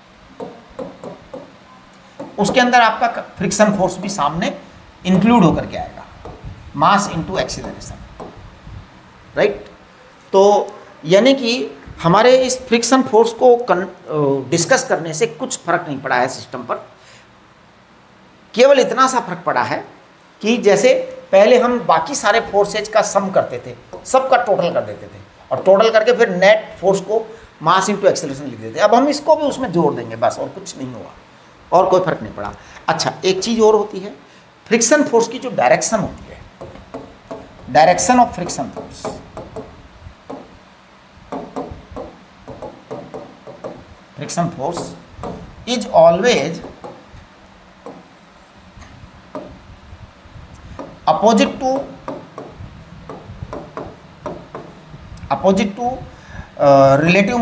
Speaker 1: उसके अंदर आपका फ्रिक्शन फोर्स भी सामने इंक्लूड होकर के आएगा, मास इनटू एक्सीलरेशन, राइट। तो यानी कि हमारे इस फ्रिक्शन फोर्स को डिस्कस करने से कुछ फर्क नहीं पड़ा है सिस्टम पर। केवल इतना सा फर्क पड़ा है कि जैसे पहले हम बाकी सारे फोर्सेज का सम करते थे, सबका टोटल कर देते थे और टोटल करके फिर नेट फोर्स को मास इनटू एक्सीलरेशन लिख देते। अब हम इसको भी उसमें जोड़ देंगे, बस, और कुछ नहीं हुआ, और कोई फर्क नहीं पड़ा। अच्छा, एक चीज़ और होती है, फ्रिक्शन फोर्स की जो डायरेक्शन होती है, direction of friction force, friction force is always opposite to relative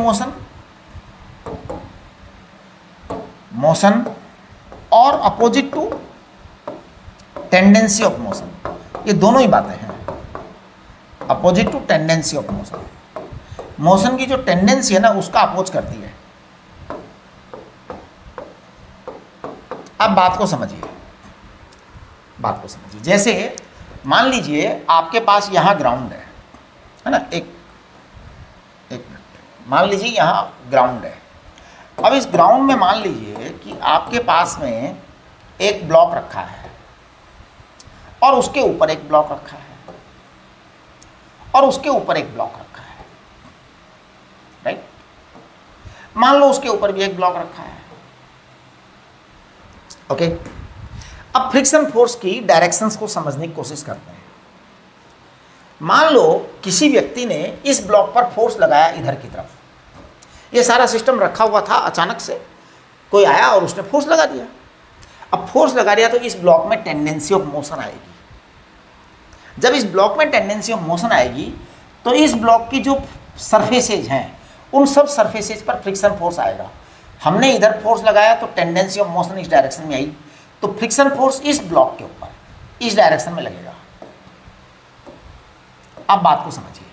Speaker 1: motion और opposite to tendency of motion. ये दोनों ही बातें हैं, opposite to tendency of motion. Motion की जो टेंडेंसी है ना उसका अपोज करती है। अब बात को समझिए, बात को समझिए। जैसे मान लीजिए आपके पास यहाँ ग्राउंड है ना, एक मिनट, मान लीजिए यहाँ ग्राउंड है। अब इस ग्राउंड में मान लीजिए कि आपके पास में एक ब्लॉक रखा है और उसके ऊपर एक ब्लॉक रखा है और उसके ऊपर एक ब्लॉक रखा है, राइट। मान लो उसके ऊपर भी एक ब्लॉक रखा है, ओके। अब फ्रिक्शन फोर्स की डायरेक्शंस को समझने की कोशिश करते हैं। मान लो किसी व्यक्ति ने इस ब्लॉक पर फोर्स लगाया इधर की तरफ, ये सारा सिस्टम रखा हुआ था, अचानक से कोई आया और उसने फोर्स लगा दिया। अब फोर्स लगा दिया तो इस ब्लॉक में टेंडेंसी ऑफ मोशन आएगी। जब इस ब्लॉक में टेंडेंसी ऑफ मोशन आएगी तो इस ब्लॉक की जो सरफेसेज हैं उन सब सरफेसेज पर फ्रिक्शन फोर्स आएगा। हमने इधर फोर्स लगाया तो टेंडेंसी ऑफ मोशन इस डायरेक्शन में आई, तो फ्रिक्शन फोर्स इस ब्लॉक के ऊपर इस डायरेक्शन में लगेगा। अब बात को समझिए,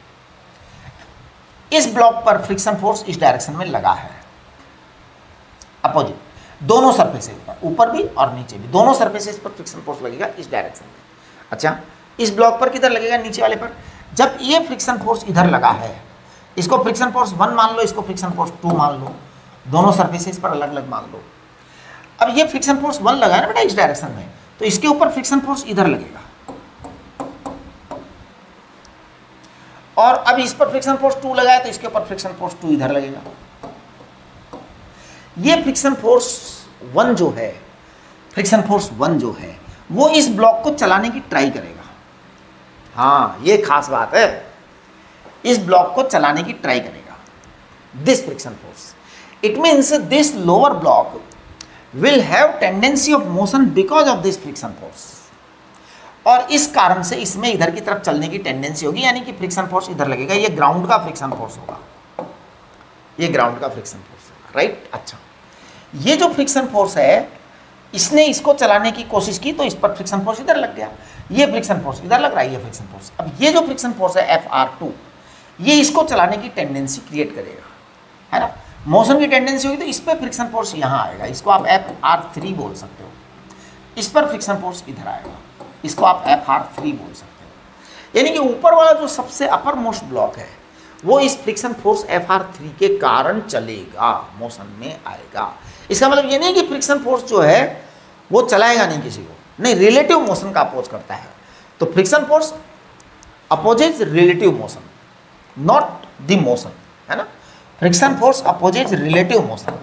Speaker 1: इस ब्लॉक पर फ्रिक्शन फोर्स इस डायरेक्शन में लगा है, अपोजिट दोनों सरफेसेज पर, ऊपर भी और नीचे भी दोनों सरफेसेज पर फ्रिक्शन फोर्स लगेगा इस डायरेक्शन में। अच्छा, इस ब्लॉक पर किधर लगेगा? नीचे वाले पर। जब ये फ्रिक्शन फोर्स इधर लगा है, इसको फ्रिक्शन फोर्स 1 मान लो, इसको फ्रिक्शन फोर्स 2 मान लो, दोनों सरफेसेज पर अलग अलग मान लो। अब ये फ्रिक्शन फोर्स 1 लगा है ना बेटा इस डायरेक्शन में, तो इसके ऊपर फ्रिक्शन फोर्स इधर लगेगा और अब इस पर फ्रिक्शन फोर्स 2 लगा है तो इसके ऊपर फ्रिक्शन फोर्स 2 इधर लगेगा। ये फ्रिक्शन फोर्स 1 जो है, फ्रिक्शन फोर्स 1 जो है वो इस ब्लॉक को चलाने की ट्राई करेगा। हाँ, ये खास बात है, इस ब्लॉक को चलाने की ट्राई करेगा, this friction force. It means this lower block will have tendency of motion because of this friction force, और इस कारण से इसमें इधर की तरफ चलने की टेंडेंसी होगी, यानी कि फ्रिक्शन फोर्स इधर लगेगा। ये ग्राउंड का फ्रिक्शन फोर्स होगा, ये ग्राउंड का फ्रिक्शन फोर्स होगा, राइट। अच्छा, ये जो फ्रिक्शन फोर्स है इसने इसको चलाने की कोशिश की तो इस पर फ्रिक्शन फोर्स इधर लग गया, ये फ्रिक्शन फोर्स इधर लग रहा है, ये फ्रिक्शन फोर्स। अब ये जो फ्रिक्शन फोर्स है Fr2, ये इसको चलाने की टेंडेंसी क्रिएट करेगा, है ना। मोशन की टेंडेंसी होगी तो इस पर फ्रिक्शन फोर्स यहाँ आएगा, इसको आप Fr3 बोल सकते हो। इस पर फ्रिक्शन फोर्स इधर आएगा, इसको आप Fr3 बोल सकते हो। यानी कि ऊपर वाला जो सबसे अपर मोस्ट ब्लॉक है वो इस फ्रिक्शन फोर्स Fr3 के कारण चलेगा, मोशन में आएगा। इसका मतलब ये नहीं कि फ्रिक्शन फोर्स जो है वो चलाएगा नहीं किसी को, नहीं, रिलेटिव मोशन का अपोज करता है। तो friction force opposes relative motion, not the motion, है ना। Friction force opposes relative motion.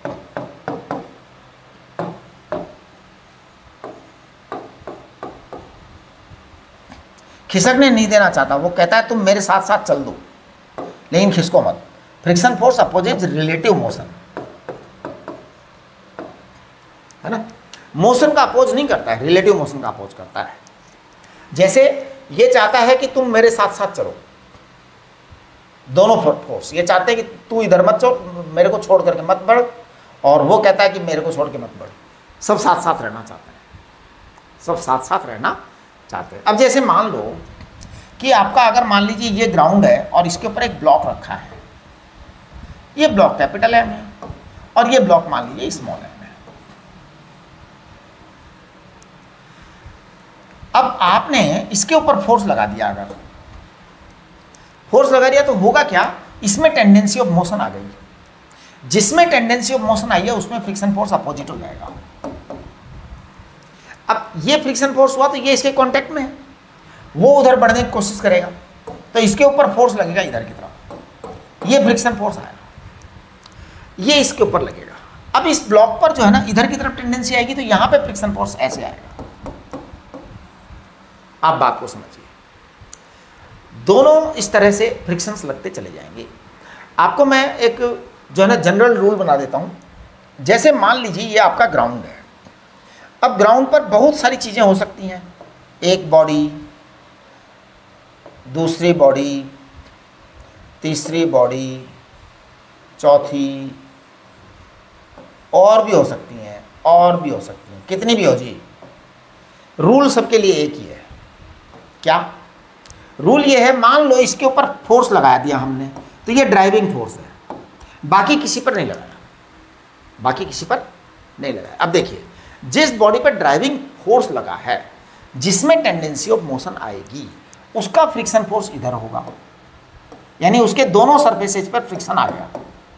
Speaker 1: खिसकने नहीं देना चाहता, वो कहता है तुम मेरे साथ साथ चल दो लेकिन खिसको मत। Friction force opposes relative motion, है ना। मोशन का अपोज नहीं करता है, रिलेटिव मोशन का अपोज करता है। जैसे ये चाहता है कि तुम मेरे साथ साथ चलो, दोनों फोर्स ये चाहते हैं कि तू इधर मत चल, मेरे को छोड़ करके मत बढ़, और वो कहता है कि मेरे को छोड़ के मत बढ़। सब साथ साथ रहना चाहते हैं, सब साथ साथ रहना चाहते हैं। अब जैसे मान लो कि आपका, अगर मान लीजिए ये ग्राउंड है और इसके ऊपर एक ब्लॉक रखा है, ये ब्लॉक कैपिटल M है और ये ब्लॉक मान लीजिए स्मॉल m है। अब आपने इसके ऊपर फोर्स लगा दिया, अगर फोर्स लगा दिया तो होगा क्या, इसमें टेंडेंसी ऑफ मोशन आ गई। जिसमें टेंडेंसी ऑफ मोशन आई है उसमें फ्रिक्शन फोर्स अपोजिट हो जाएगा। अब ये फ्रिक्शन फोर्स हुआ तो ये इसके कांटेक्ट में है, वो उधर बढ़ने की कोशिश करेगा तो इसके ऊपर फोर्स लगेगा इधर की तरफ, ये फ्रिक्शन फोर्स आएगा, ये इसके ऊपर लगेगा। अब इस ब्लॉक पर जो है ना इधर की तरफ टेंडेंसी आएगी तो यहां पे फ्रिक्शन फोर्स ऐसे आएगा। आप बात को समझिए, दोनों इस तरह से फ्रिक्शंस लगते चले जाएंगे। आपको मैं एक जो है ना जनरल रूल बना देता हूं। जैसे मान लीजिए ये आपका ग्राउंड है, अब ग्राउंड पर बहुत सारी चीजें हो सकती हैं, एक बॉडी, दूसरी बॉडी, तीसरी बॉडी, चौथी, और भी हो सकती हैं, और भी हो सकती हैं, कितनी भी हो जी। रूल सबके लिए एक ही है। क्या रूल ये है, मान लो इसके ऊपर फोर्स लगा दिया हमने, तो ये ड्राइविंग फोर्स है, बाकी किसी पर नहीं लगाया, बाकी किसी पर नहीं लगाया। अब देखिए, जिस बॉडी पर ड्राइविंग फोर्स लगा है, जिसमें टेंडेंसी ऑफ मोशन आएगी, उसका फ्रिक्शन फोर्स इधर होगा, यानी उसके दोनों सरफेसेज पर फ्रिक्शन आ गया।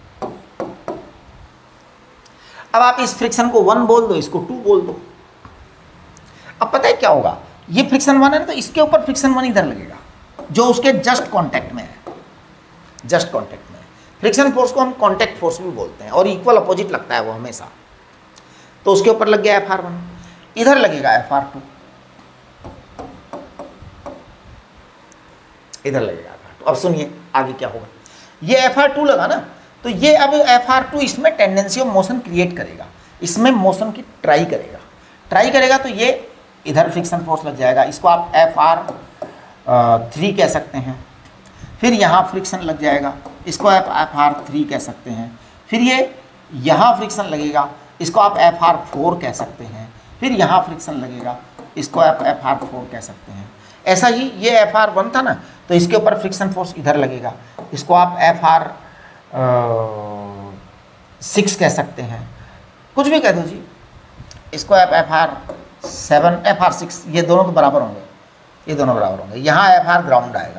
Speaker 1: अब आप इस फ्रिक्शन को 1 बोल दो, इसको 2 बोल दो। अब पता है क्या होगा, ये फ्रिक्शन 1 है ना, तो इसके ऊपर फ्रिक्शन 1 इधर लगेगा, जो उसके जस्ट कांटेक्ट में है, जस्ट कांटेक्ट में है। फ्रिक्शन फोर्स को हम कांटेक्ट फोर्स भी बोलते हैं, और इक्वल अपोजिट लगता है वो हमेशा। तो उसके ऊपर लग गया Fr1, इधर लगेगा Fr2, इधर लगेगा Fr2। अब सुनिए आगे क्या होगा, ये Fr2 लगा ना, तो ये अब Fr2 इसमें टेंडेंसी ऑफ मोशन क्रिएट करेगा, इसमें मोशन की ट्राई करेगा, तो ये इधर फ्रिक्शन फोर्स लग जाएगा, इसको आप Fr3 कह सकते हैं। फिर यहाँ फ्रिक्शन लग जाएगा, इसको आप Fr3 कह सकते हैं। फिर ये यहाँ फ्रिक्शन लगेगा, इसको आप Fr4 कह सकते हैं। फिर यहाँ फ्रिक्शन लगेगा, इसको आप Fr4 कह सकते हैं। ऐसा ही ये Fr1 था ना, तो इसके ऊपर फ्रिक्शन फोर्स इधर लगेगा, इसको आप Fr6 कह सकते हैं, कुछ भी कह दो जी। इसको आप Fr7, Fr6, ये दोनों तो बराबर होंगे, ये दोनों बराबर होंगे। यहाँ Fr ग्राउंड आएगा।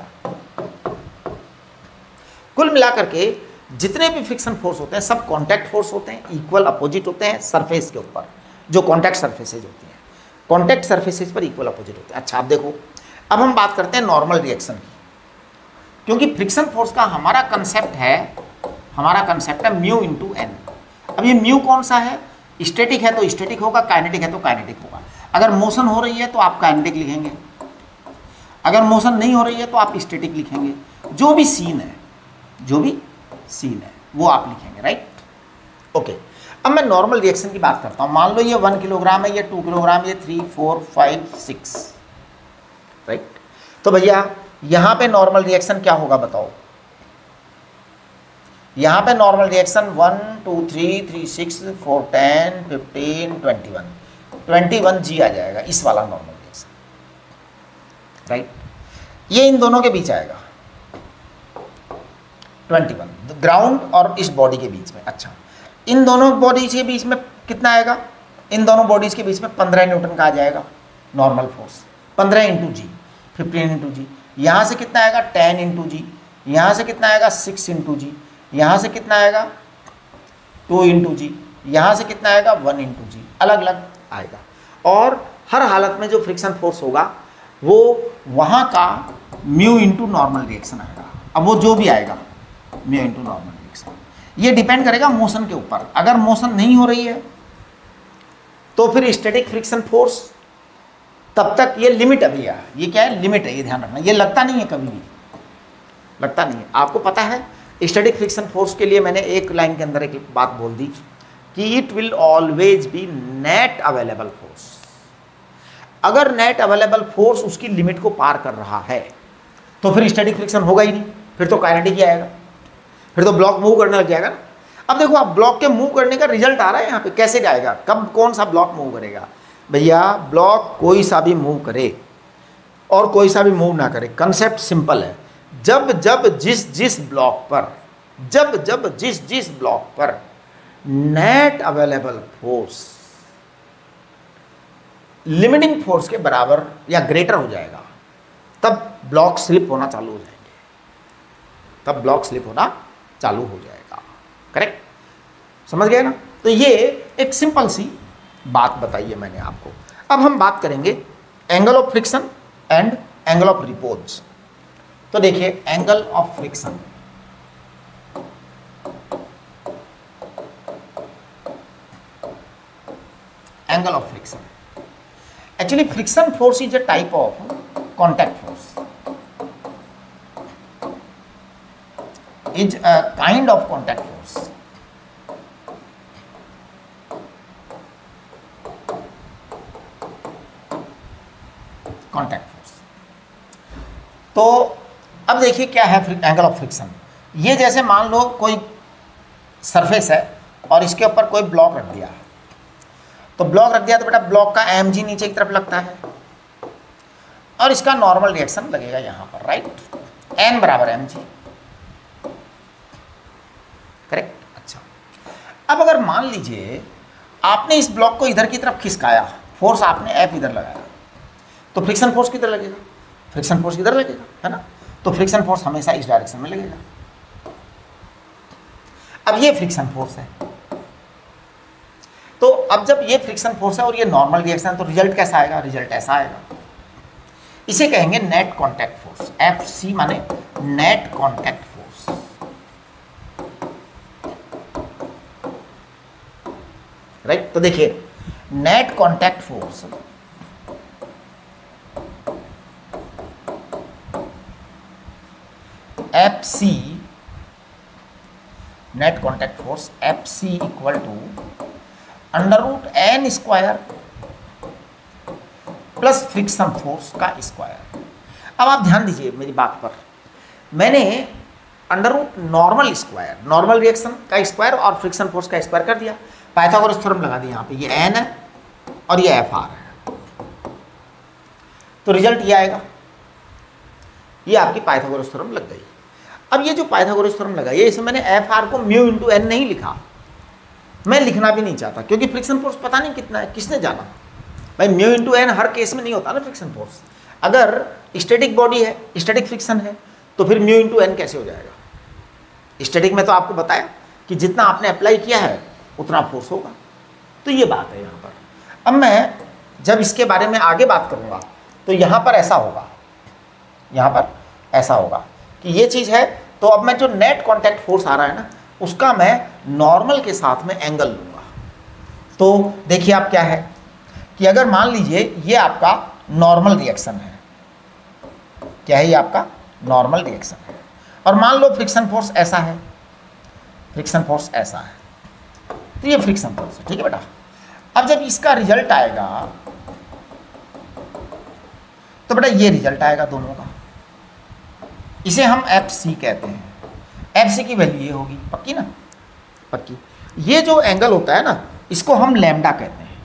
Speaker 1: कुल मिलाकर के जितने भी फ्रिक्शन फोर्स होते हैं सब कांटेक्ट फोर्स होते हैं, इक्वल अपोजिट होते हैं सरफेस के ऊपर, जो कांटेक्ट सरफेसेज होती हैं, कांटेक्ट सरफेसेज पर इक्वल अपोजिट होते हैं। अच्छा अब देखो, अब हम बात करते हैं नॉर्मल रिएक्शन की, क्योंकि फ्रिक्शन फोर्स का हमारा कंसेप्ट है म्यू इंटू एन। अब ये म्यू कौन सा है, स्टैटिक है तो स्टैटिक होगा, काइनेटिक है तो काइनेटिक होगा। अगर मोशन हो रही है तो आप काइनेटिक लिखेंगे, अगर मोशन नहीं हो रही है तो आप स्टैटिक लिखेंगे। जो भी सीन है वो आप लिखेंगे, राइट। ओके, अब मैं नॉर्मल रिएक्शन की बात करता हूँ। मान लो ये 1 किलोग्राम है, ये 2 किलोग्राम, ये 3, 4, 5, 6, राइट। तो भैया यहाँ पे नॉर्मल रिएक्शन क्या होगा बताओ। यहाँ पे नॉर्मल रिएक्शन 1, 2, 3, 3, 6, 4, 10, 15, 21 जी आ जाएगा, इस वाला नॉर्मल रिएक्शन, राइट। ये इन दोनों के बीच आएगा 21, ग्राउंड और इस बॉडी के बीच में। अच्छा, इन दोनों बॉडीज के बीच में कितना आएगा, इन दोनों बॉडीज के बीच में 15 न्यूटन का आ जाएगा normal force. 15 into G, 15 into G. यहाँ से कितना आएगा 10 इंटू जी, यहाँ से कितना आएगा 6 इंटू जी, यहाँ से कितना आएगा 2 इंटू जी, यहाँ से कितना आएगा 1 इंटू जी, अलग अलग आएगा। और हर हालत में जो फ्रिक्शन फोर्स होगा वो वहाँ का म्यू इंटू नॉर्मल रिएक्शन आएगा। अब वो जो भी आएगा म्यू इंटू नॉर्मल रिएक्शन, ये डिपेंड करेगा मोशन के ऊपर। अगर मोशन नहीं हो रही है तो फिर स्टैटिक फ्रिक्शन फोर्स, तब तक ये लिमिट है भैया, ये क्या है, लिमिट है, ये ध्यान रखना। ये लगता नहीं है, कभी भी लगता नहीं है। आपको पता है स्टैटिक फ्रिक्शन फोर्स के लिए मैंने एक लाइन के अंदर एक बात बोल दी कि it will always be net available force. अगर नेट अवेलेबल फोर्स उसकी लिमिट को पार कर रहा है तो फिर स्टैटिक फ्रिक्शन होगा ही नहीं, फिर तो काइनेटिक ही आएगा, फिर तो ब्लॉक मूव करने लग जाएगा ना। अब देखो, आप ब्लॉक के मूव करने का रिजल्ट आ रहा है यहाँ पे, कैसे जाएगा, कब कौन सा ब्लॉक मूव करेगा। भैया ब्लॉक कोई सा भी मूव करे और कोई सा भी मूव ना करे, कंसेप्ट सिंपल है। जब जब जिस जिस ब्लॉक पर net available force limiting force के बराबर या ग्रेटर हो जाएगा, तब ब्लॉक स्लिप होना चालू हो जाएंगे, तब ब्लॉक स्लिप होना चालू हो जाएगा। करेक्ट, समझ गए ना। तो ये एक सिंपल सी बात बताई है मैंने आपको। अब हम बात करेंगे angle of friction and angle of repose. तो देखिए, angle of friction, angle of friction, actually friction force is a type of contact force, is a kind of contact force. Contact force. तो अब देखिए क्या है एंगल ऑफ फ्रिक्शन। ये जैसे मान लो कोई सरफेस है और इसके ऊपर कोई ब्लॉक रख दिया, तो ब्लॉक रख दिया तो बेटा ब्लॉक का mg नीचे की तरफ लगता है और इसका नॉर्मल रिएक्शन लगेगा यहाँ पर, राइट। n बराबर mg, करेक्ट। अच्छा, अब अगर मान लीजिए आपने इस ब्लॉक को इधर की तरफ खिसकाया, फोर्स आपने एफ इधर लगाया, तो फ्रिक्शन फोर्स किधर लगेगा? फ्रिक्शन फोर्स किधर लगेगा, है ना? तो फ्रिक्शन फोर्स हमेशा इस डायरेक्शन में लगेगा। अब ये फ्रिक्शन फोर्स है, तो अब जब ये फ्रिक्शन फोर्स है और ये नॉर्मल रिएक्शन है, तो रिजल्ट कैसा आएगा? रिजल्ट ऐसा आएगा। इसे कहेंगे net contact force, F C माने नेट कांटेक्ट फोर्स। राइट, तो देखिए net contact force F C, net contact force F C equal to √n square plus friction force का स्क्वायर। अब आप ध्यान दीजिए मेरी बात पर, मैंने √ नॉर्मल स्क्वायर, नॉर्मल रिएक्शन का स्क्वायर और फ्रिक्शन फोर्स का स्क्वायर कर दिया, पाइथागोरस थ्योरम लगा दिया। यहाँ पे ये n है और ये एफ आर है, तो रिजल्ट ये आएगा। ये आपकी पाइथागोरस थ्योरम लग गई। अब ये जो पाइथागोरस थ्योरम लगा, ये इसमें मैंने एफ आर को म्यू इंटू एन नहीं लिखा, मैं लिखना भी नहीं चाहता, क्योंकि फ्रिक्शन फोर्स पता नहीं कितना है, किसने जाना भाई। म्यू इंटू एन हर केस में नहीं होता ना फ्रिक्शन फोर्स। अगर स्टैटिक बॉडी है, स्टैटिक फ्रिक्शन है, तो फिर म्यू इंटू एन कैसे हो जाएगा? स्टैटिक में तो आपको बताया कि जितना आपने अप्लाई किया है उतना फोर्स होगा। तो ये बात है यहाँ पर। अब मैं जब इसके बारे में आगे बात करूँगा तो यहाँ पर ऐसा होगा, यहाँ पर ऐसा होगा कि ये चीज़ है, तो अब मैं जो नेट कॉन्टैक्ट फोर्स आ रहा है ना, उसका मैं नॉर्मल के साथ में एंगल लूँगा। तो देखिए आप क्या है कि अगर मान लीजिए ये आपका नॉर्मल रिएक्शन है, क्या है ये आपका नॉर्मल रिएक्शन है, और मान लो फ्रिक्शन फोर्स ऐसा है, फ्रिक्शन फोर्स ऐसा है, तो ये फ्रिक्शन फोर्स है, ठीक है बेटा। अब जब इसका रिजल्ट आएगा तो बेटा ये रिजल्ट आएगा दोनों का, इसे हम एफ सी कहते हैं। एफ सी की वैल्यू ये होगी, पक्की ना? पक्की। ये जो एंगल होता है ना, इसको हम लैम्डा कहते हैं,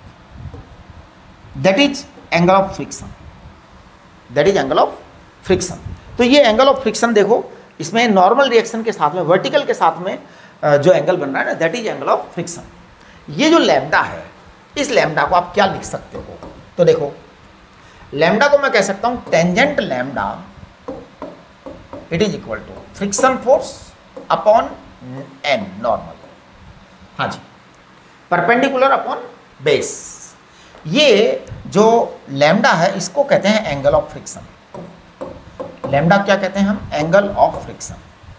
Speaker 1: that is angle of friction, that is angle of friction. तो ये एंगल ऑफ फ्रिक्शन देखो, इसमें नॉर्मल रिएक्शन के साथ में, वर्टिकल के साथ में जो एंगल बन रहा है ना, that is angle of friction. ये जो लैम्डा है, इस लैम्डा को आप क्या लिख सकते हो? तो देखो लैम्डा को मैं कह सकता हूं tangent lambda, it is equal to friction force upon N normal, हाँ जी, परपेंडिकुलर अपॉन बेस। ये जो लैम्डा है इसको कहते हैं एंगल ऑफ फ्रिक्शन। लैम्डा क्या कहते हैं हम? Angle of friction.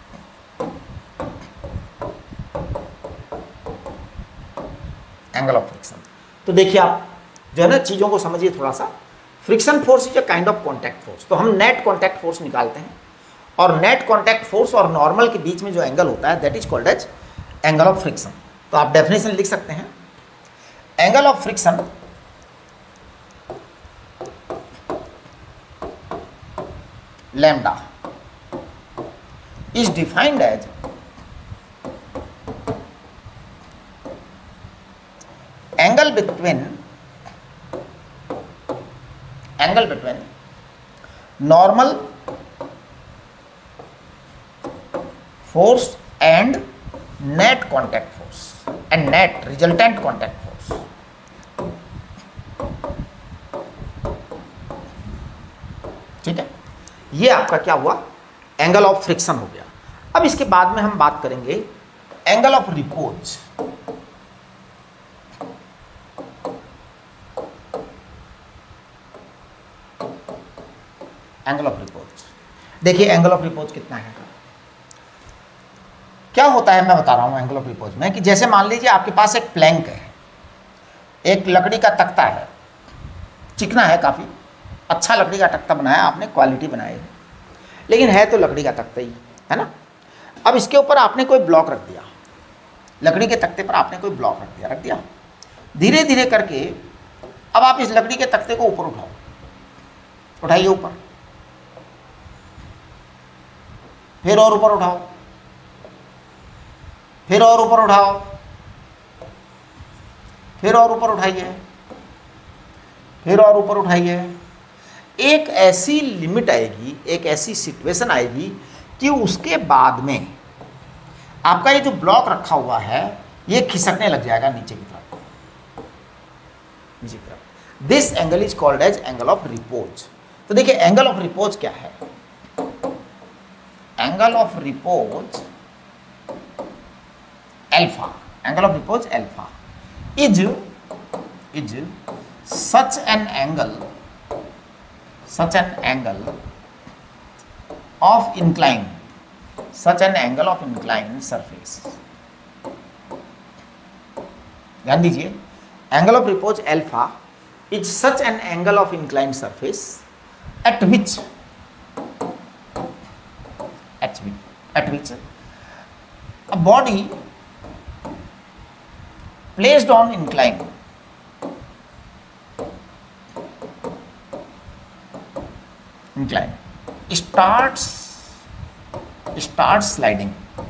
Speaker 1: Angle of friction. तो देखिए आप जो है ना चीज़ों को समझिए थोड़ा सा। Friction force is a kind of contact force, तो हम नेट कॉन्टैक्ट फोर्स निकालते हैं, और नेट कॉन्टैक्ट फोर्स और नॉर्मल के बीच में जो एंगल होता है that is called as angle of friction. तो आप डेफिनेशन लिख सकते हैं, angle of friction lambda is defined as angle between normal force and net contact force and net resultant contact force. ठीक है, ये आपका क्या हुआ? एंगल ऑफ फ्रिक्शन हो गया। अब इसके बाद में हम बात करेंगे angle of repose. Angle of repose, देखिए एंगल ऑफ रिपोज कितना है, क्या होता है मैं बता रहा हूं एंगल ऑफ रिपोज में, कि जैसे मान लीजिए आपके पास एक प्लैंक है, एक लकड़ी का तख्ता है, चिकना है, काफ़ी अच्छा लकड़ी का तख्ता बनाया आपने, क्वालिटी बनाई है, लेकिन है तो लकड़ी का तख्ता ही है ना। अब इसके ऊपर आपने कोई ब्लॉक रख दिया, लकड़ी के तख्ते पर आपने कोई ब्लॉक रख दिया, धीरे धीरे करके अब आप इस लकड़ी के तख्ते को ऊपर उठाओ, उठाइए ऊपर, फिर और ऊपर उठाओ, फिर और ऊपर उठाओ, फिर और ऊपर उठाइए, फिर और ऊपर उठाइए। एक ऐसी लिमिट आएगी, एक ऐसी सिचुएशन आएगी कि उसके बाद में आपका ये जो ब्लॉक रखा हुआ है ये खिसकने लग जाएगा नीचे की तरफ, नीचे की तरफ। This angle is called as angle of repose. तो देखिए एंगल ऑफ रिपोज क्या है, angle of repose alpha, angle of repose alpha is such an angle of incline, such an angle of inclined surface। ध्यान दीजिए, angle of repose alpha is such an angle of inclined surface at which a body placed on incline starts sliding,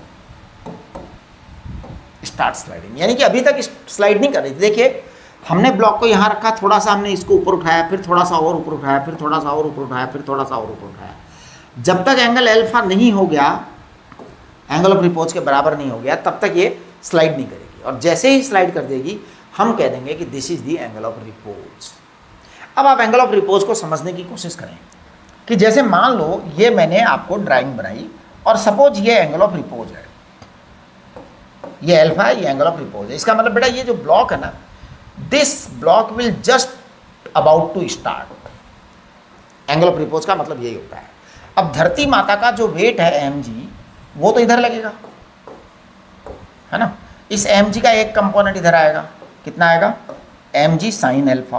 Speaker 1: यानी कि अभी तक slide नहीं कर रही थी। देखिए हमने ब्लॉक को यहाँ रखा, थोड़ा सा हमने इसको ऊपर उठाया, फिर थोड़ा सा और ऊपर उठाया, फिर थोड़ा सा और ऊपर उठाया, फिर थोड़ा सा और ऊपर उठाया। जब तक एंगल एल्फा नहीं हो गया, एंगल ऑफ रिपोज के बराबर नहीं हो गया, तब तक ये स्लाइड नहीं करेगी। और जैसे ही स्लाइड कर देगी हम कह देंगे कि this is the angle of repose. अब आप एंगल ऑफ रिपोज को समझने की कोशिश करें कि जैसे मान लो ये मैंने आपको ड्राइंग बनाई और सपोज ये एंगल ऑफ रिपोज है, ये एल्फा है, ये एंगल ऑफ रिपोज है। इसका मतलब बेटा ये जो ब्लॉक है ना, this block will just about to start. Angle of repose का मतलब यही होता है। अब धरती माता का जो वेट है mg, वो तो इधर लगेगा, है ना। इस mg का एक कंपोनेंट इधर आएगा, कितना आएगा, mg साइन एल्फा,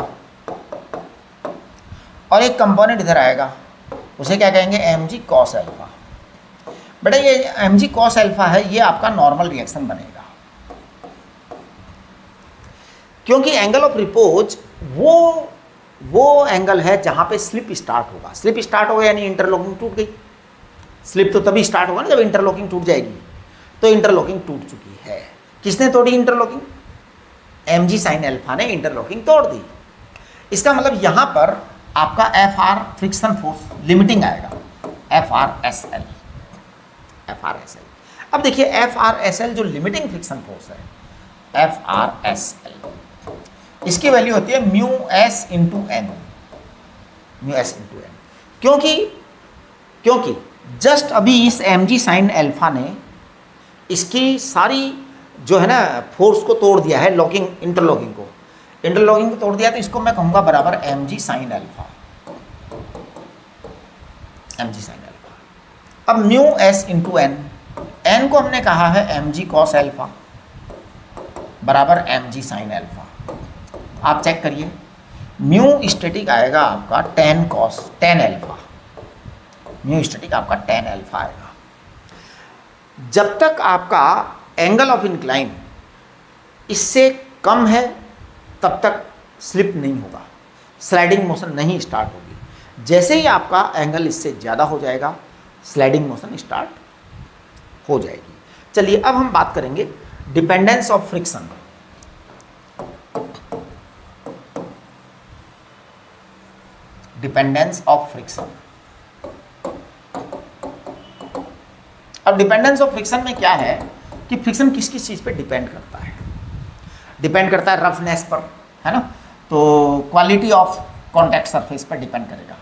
Speaker 1: और एक कंपोनेंट इधर आएगा, उसे क्या कहेंगे, mg कॉस एल्फा। बेटा ये mg कॉस एल्फा है, ये आपका नॉर्मल रिएक्शन बनेगा, क्योंकि एंगल ऑफ रिपोज वो एंगल है जहां पे स्लिप स्टार्ट होगा। स्लिप स्टार्ट होगा यानी इंटरलॉकिंग टूट गई। स्लिप तो तभी स्टार्ट होगा ना जब इंटरलॉकिंग टूट जाएगी। तो इंटरलॉकिंग टूट चुकी है। किसने तोड़ी इंटरलॉकिंग, mg साइन एल्फा ने इंटरलॉकिंग तोड़ दी। इसका मतलब यहां पर आपका Fr फ्रिक्शन फोर्स लिमिटिंग आएगा, FrSL। अब देखिए FrSL जो लिमिटिंग फ्रिक्शन फोर्स है, FrSL, इसकी वैल्यू होती है म्यू एस इंटू एन। क्योंकि जस्ट अभी इस mg साइन एल्फा ने इसकी सारी जो है ना फोर्स को तोड़ दिया है, इंटरलॉकिंग को तोड़ दिया। तो इसको मैं कहूंगा बराबर mg sine alpha, mg sine alpha. अब mu S into N, N को हमने कहा है mg कॉस एल्फा बराबर mg साइन एल्फा। आप चेक करिए, म्यू स्टैटिक आएगा आपका टेन एल्फा, म्यू स्टैटिक आपका टेन एल्फा आएगा। जब तक आपका एंगल ऑफ इंक्लाइन इससे कम है तब तक स्लिप नहीं होगा, स्लाइडिंग मोशन नहीं स्टार्ट होगी। जैसे ही आपका एंगल इससे ज़्यादा हो जाएगा, स्लाइडिंग मोशन स्टार्ट हो जाएगी। चलिए अब हम बात करेंगे dependence of friction. Dependence of friction. अब डिपेंडेंस ऑफ फ्रिक्शन में क्या है कि फ्रिक्शन किस किस चीज़ पे डिपेंड करता है। डिपेंड करता है रफनेस पर, है ना। तो क्वालिटी ऑफ कॉन्टैक्ट सरफेस पर डिपेंड करेगा।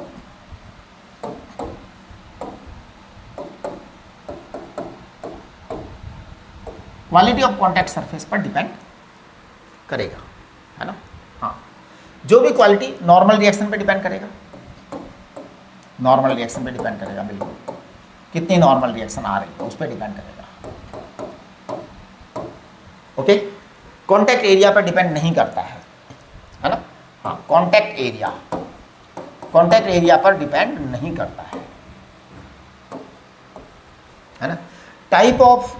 Speaker 1: क्वालिटी ऑफ कॉन्टैक्ट सरफेस पर डिपेंड करेगा, है ना। हाँ, जो भी क्वालिटी नॉर्मल रिएक्शन पे डिपेंड करेगा, नॉर्मल रिएक्शन पे डिपेंड करेगा, बिल्कुल कितनी नॉर्मल रिएक्शन आ रही है उस पर डिपेंड करेगा। ओके, कॉन्टैक्ट एरिया पर डिपेंड नहीं करता है ना। हाँ, कॉन्टैक्ट एरिया पर डिपेंड नहीं करता है ना। टाइप ऑफ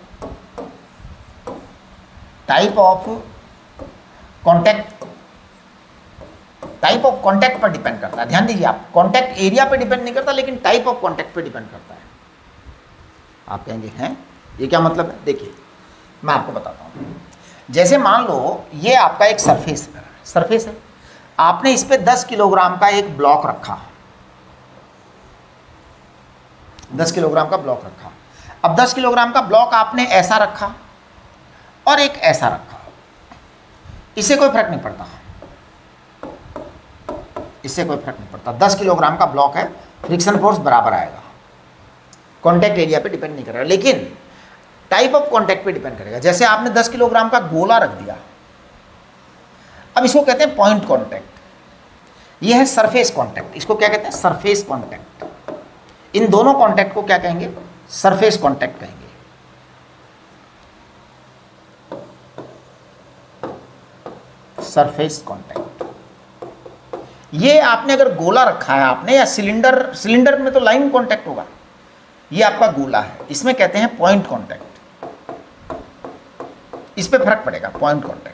Speaker 1: कॉन्टैक्ट पर डिपेंड करता है। ध्यान दीजिए, आप कॉन्टैक्ट एरिया पे डिपेंड नहीं करता, लेकिन टाइप ऑफ कॉन्टैक्ट पे डिपेंड करता है। आप कहेंगे हैं ये क्या मतलब है? देखिए मैं आपको बताता हूँ। जैसे मान लो ये आपका एक सरफेस है, आपने इस पे 10 किलोग्राम का एक ब्लॉक रखा, 10 किलोग्राम का ब्लॉक रखा। अब 10 किलोग्राम का ब्लॉक आपने ऐसा रखा और एक ऐसा रखा, इससे कोई फर्क नहीं पड़ता, इससे कोई फर्क नहीं पड़ता। 10 किलोग्राम का ब्लॉक है, फ्रिक्शन फोर्स बराबर आएगा, कॉन्टैक्ट एरिया पे डिपेंड नहीं करेगा, लेकिन टाइप ऑफ कॉन्टैक्ट पे डिपेंड करेगा। जैसे आपने 10 किलोग्राम का गोला रख दिया, अब इसको कहते हैं पॉइंट कॉन्टैक्ट, ये है सरफेस कॉन्टैक्ट, इसको क्या कहते हैं? Surface contact. इन दोनों कॉन्टैक्ट को क्या कहेंगे? सरफेस कॉन्टैक्ट कहेंगे। Surface contact. ये आपने अगर गोला रखा है आपने, या सिलेंडर, सिलेंडर में तो लाइन कॉन्टैक्ट होगा, ये आपका गोला है, इसमें कहते हैं पॉइंट कॉन्टैक्ट। इस पे फर्क पड़ेगा, पॉइंट कॉन्टैक्ट।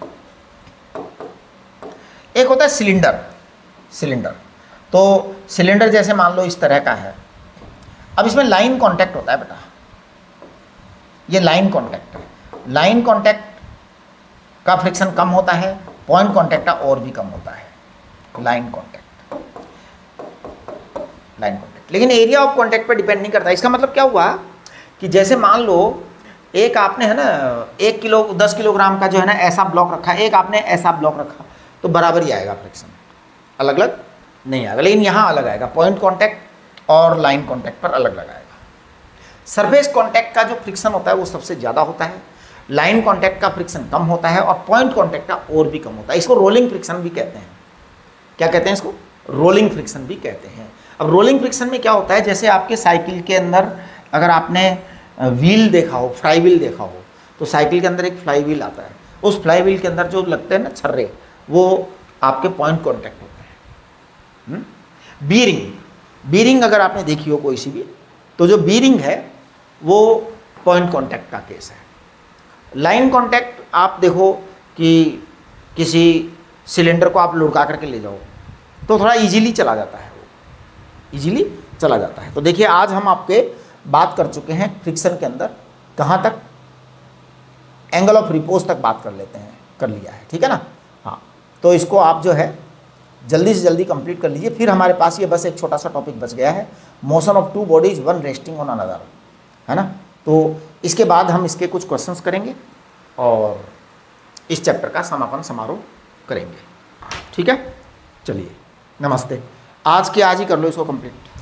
Speaker 1: एक होता है सिलेंडर, सिलेंडर तो सिलेंडर जैसे मान लो इस तरह का है, अब इसमें लाइन कॉन्टैक्ट होता है बेटा, ये लाइन कॉन्टैक्ट है। लाइन कॉन्टैक्ट का फ्रिक्शन कम होता है, पॉइंट कॉन्टैक्ट का और भी कम होता है। लाइन कॉन्टैक्ट, लाइन कॉन्टैक्ट, लेकिन एरिया ऑफ कॉन्टैक्ट पर डिपेंड नहीं करता। इसका मतलब क्या हुआ कि जैसे मान लो एक आपने है ना 10 किलोग्राम का जो है ना ऐसा ब्लॉक रखा, एक आपने ऐसा ब्लॉक रखा, तो बराबर ही आएगा फ्रिक्शन, अलग अलग नहीं आएगा। लेकिन यहाँ अलग आएगा, पॉइंट कॉन्टैक्ट और लाइन कॉन्टैक्ट पर अलग अलग आएगा। सरफेस कॉन्टैक्ट का जो फ्रिक्शन होता है वो सबसे ज़्यादा होता है, लाइन कॉन्टैक्ट का फ्रिक्शन कम होता है, और पॉइंट कॉन्टैक्ट का और भी कम होता है। इसको रोलिंग फ्रिक्शन भी कहते हैं। क्या कहते हैं इसको? रोलिंग फ्रिक्शन भी कहते हैं। अब रोलिंग फ्रिक्शन में क्या होता है, जैसे आपके साइकिल के अंदर अगर आपने व्हील देखा हो, फ्लाई व्हील देखा हो, तो साइकिल के अंदर एक फ्लाई व्हील आता है, उस फ्लाई व्हील के अंदर जो लगते हैं ना छर्रे, वो आपके पॉइंट कॉन्टैक्ट होते हैं। बीरिंग, बीरिंग अगर आपने देखी हो कोई सी भी, तो जो बीरिंग है वो पॉइंट कॉन्टैक्ट का केस है। लाइन कॉन्टैक्ट आप देखो कि किसी सिलेंडर को आप लुढ़का करके ले जाओ तो थोड़ा इजीली चला जाता है, वो इजीली चला जाता है। तो देखिए आज हम आपके बात कर चुके हैं फ्रिक्शन के अंदर कहाँ तक, एंगल ऑफ रिपोज तक बात कर लेते हैं, कर लिया है, ठीक है ना। हाँ, तो इसको आप जो है जल्दी से जल्दी कंप्लीट कर लीजिए। फिर हमारे पास ये बस एक छोटा सा टॉपिक बच गया है, motion of two bodies one resting on another, है ना। तो इसके बाद हम इसके कुछ क्वेश्चंस करेंगे और इस चैप्टर का समापन समारोह करेंगे, ठीक है। चलिए, नमस्ते। आज के आज ही कर लो इसको कंप्लीट।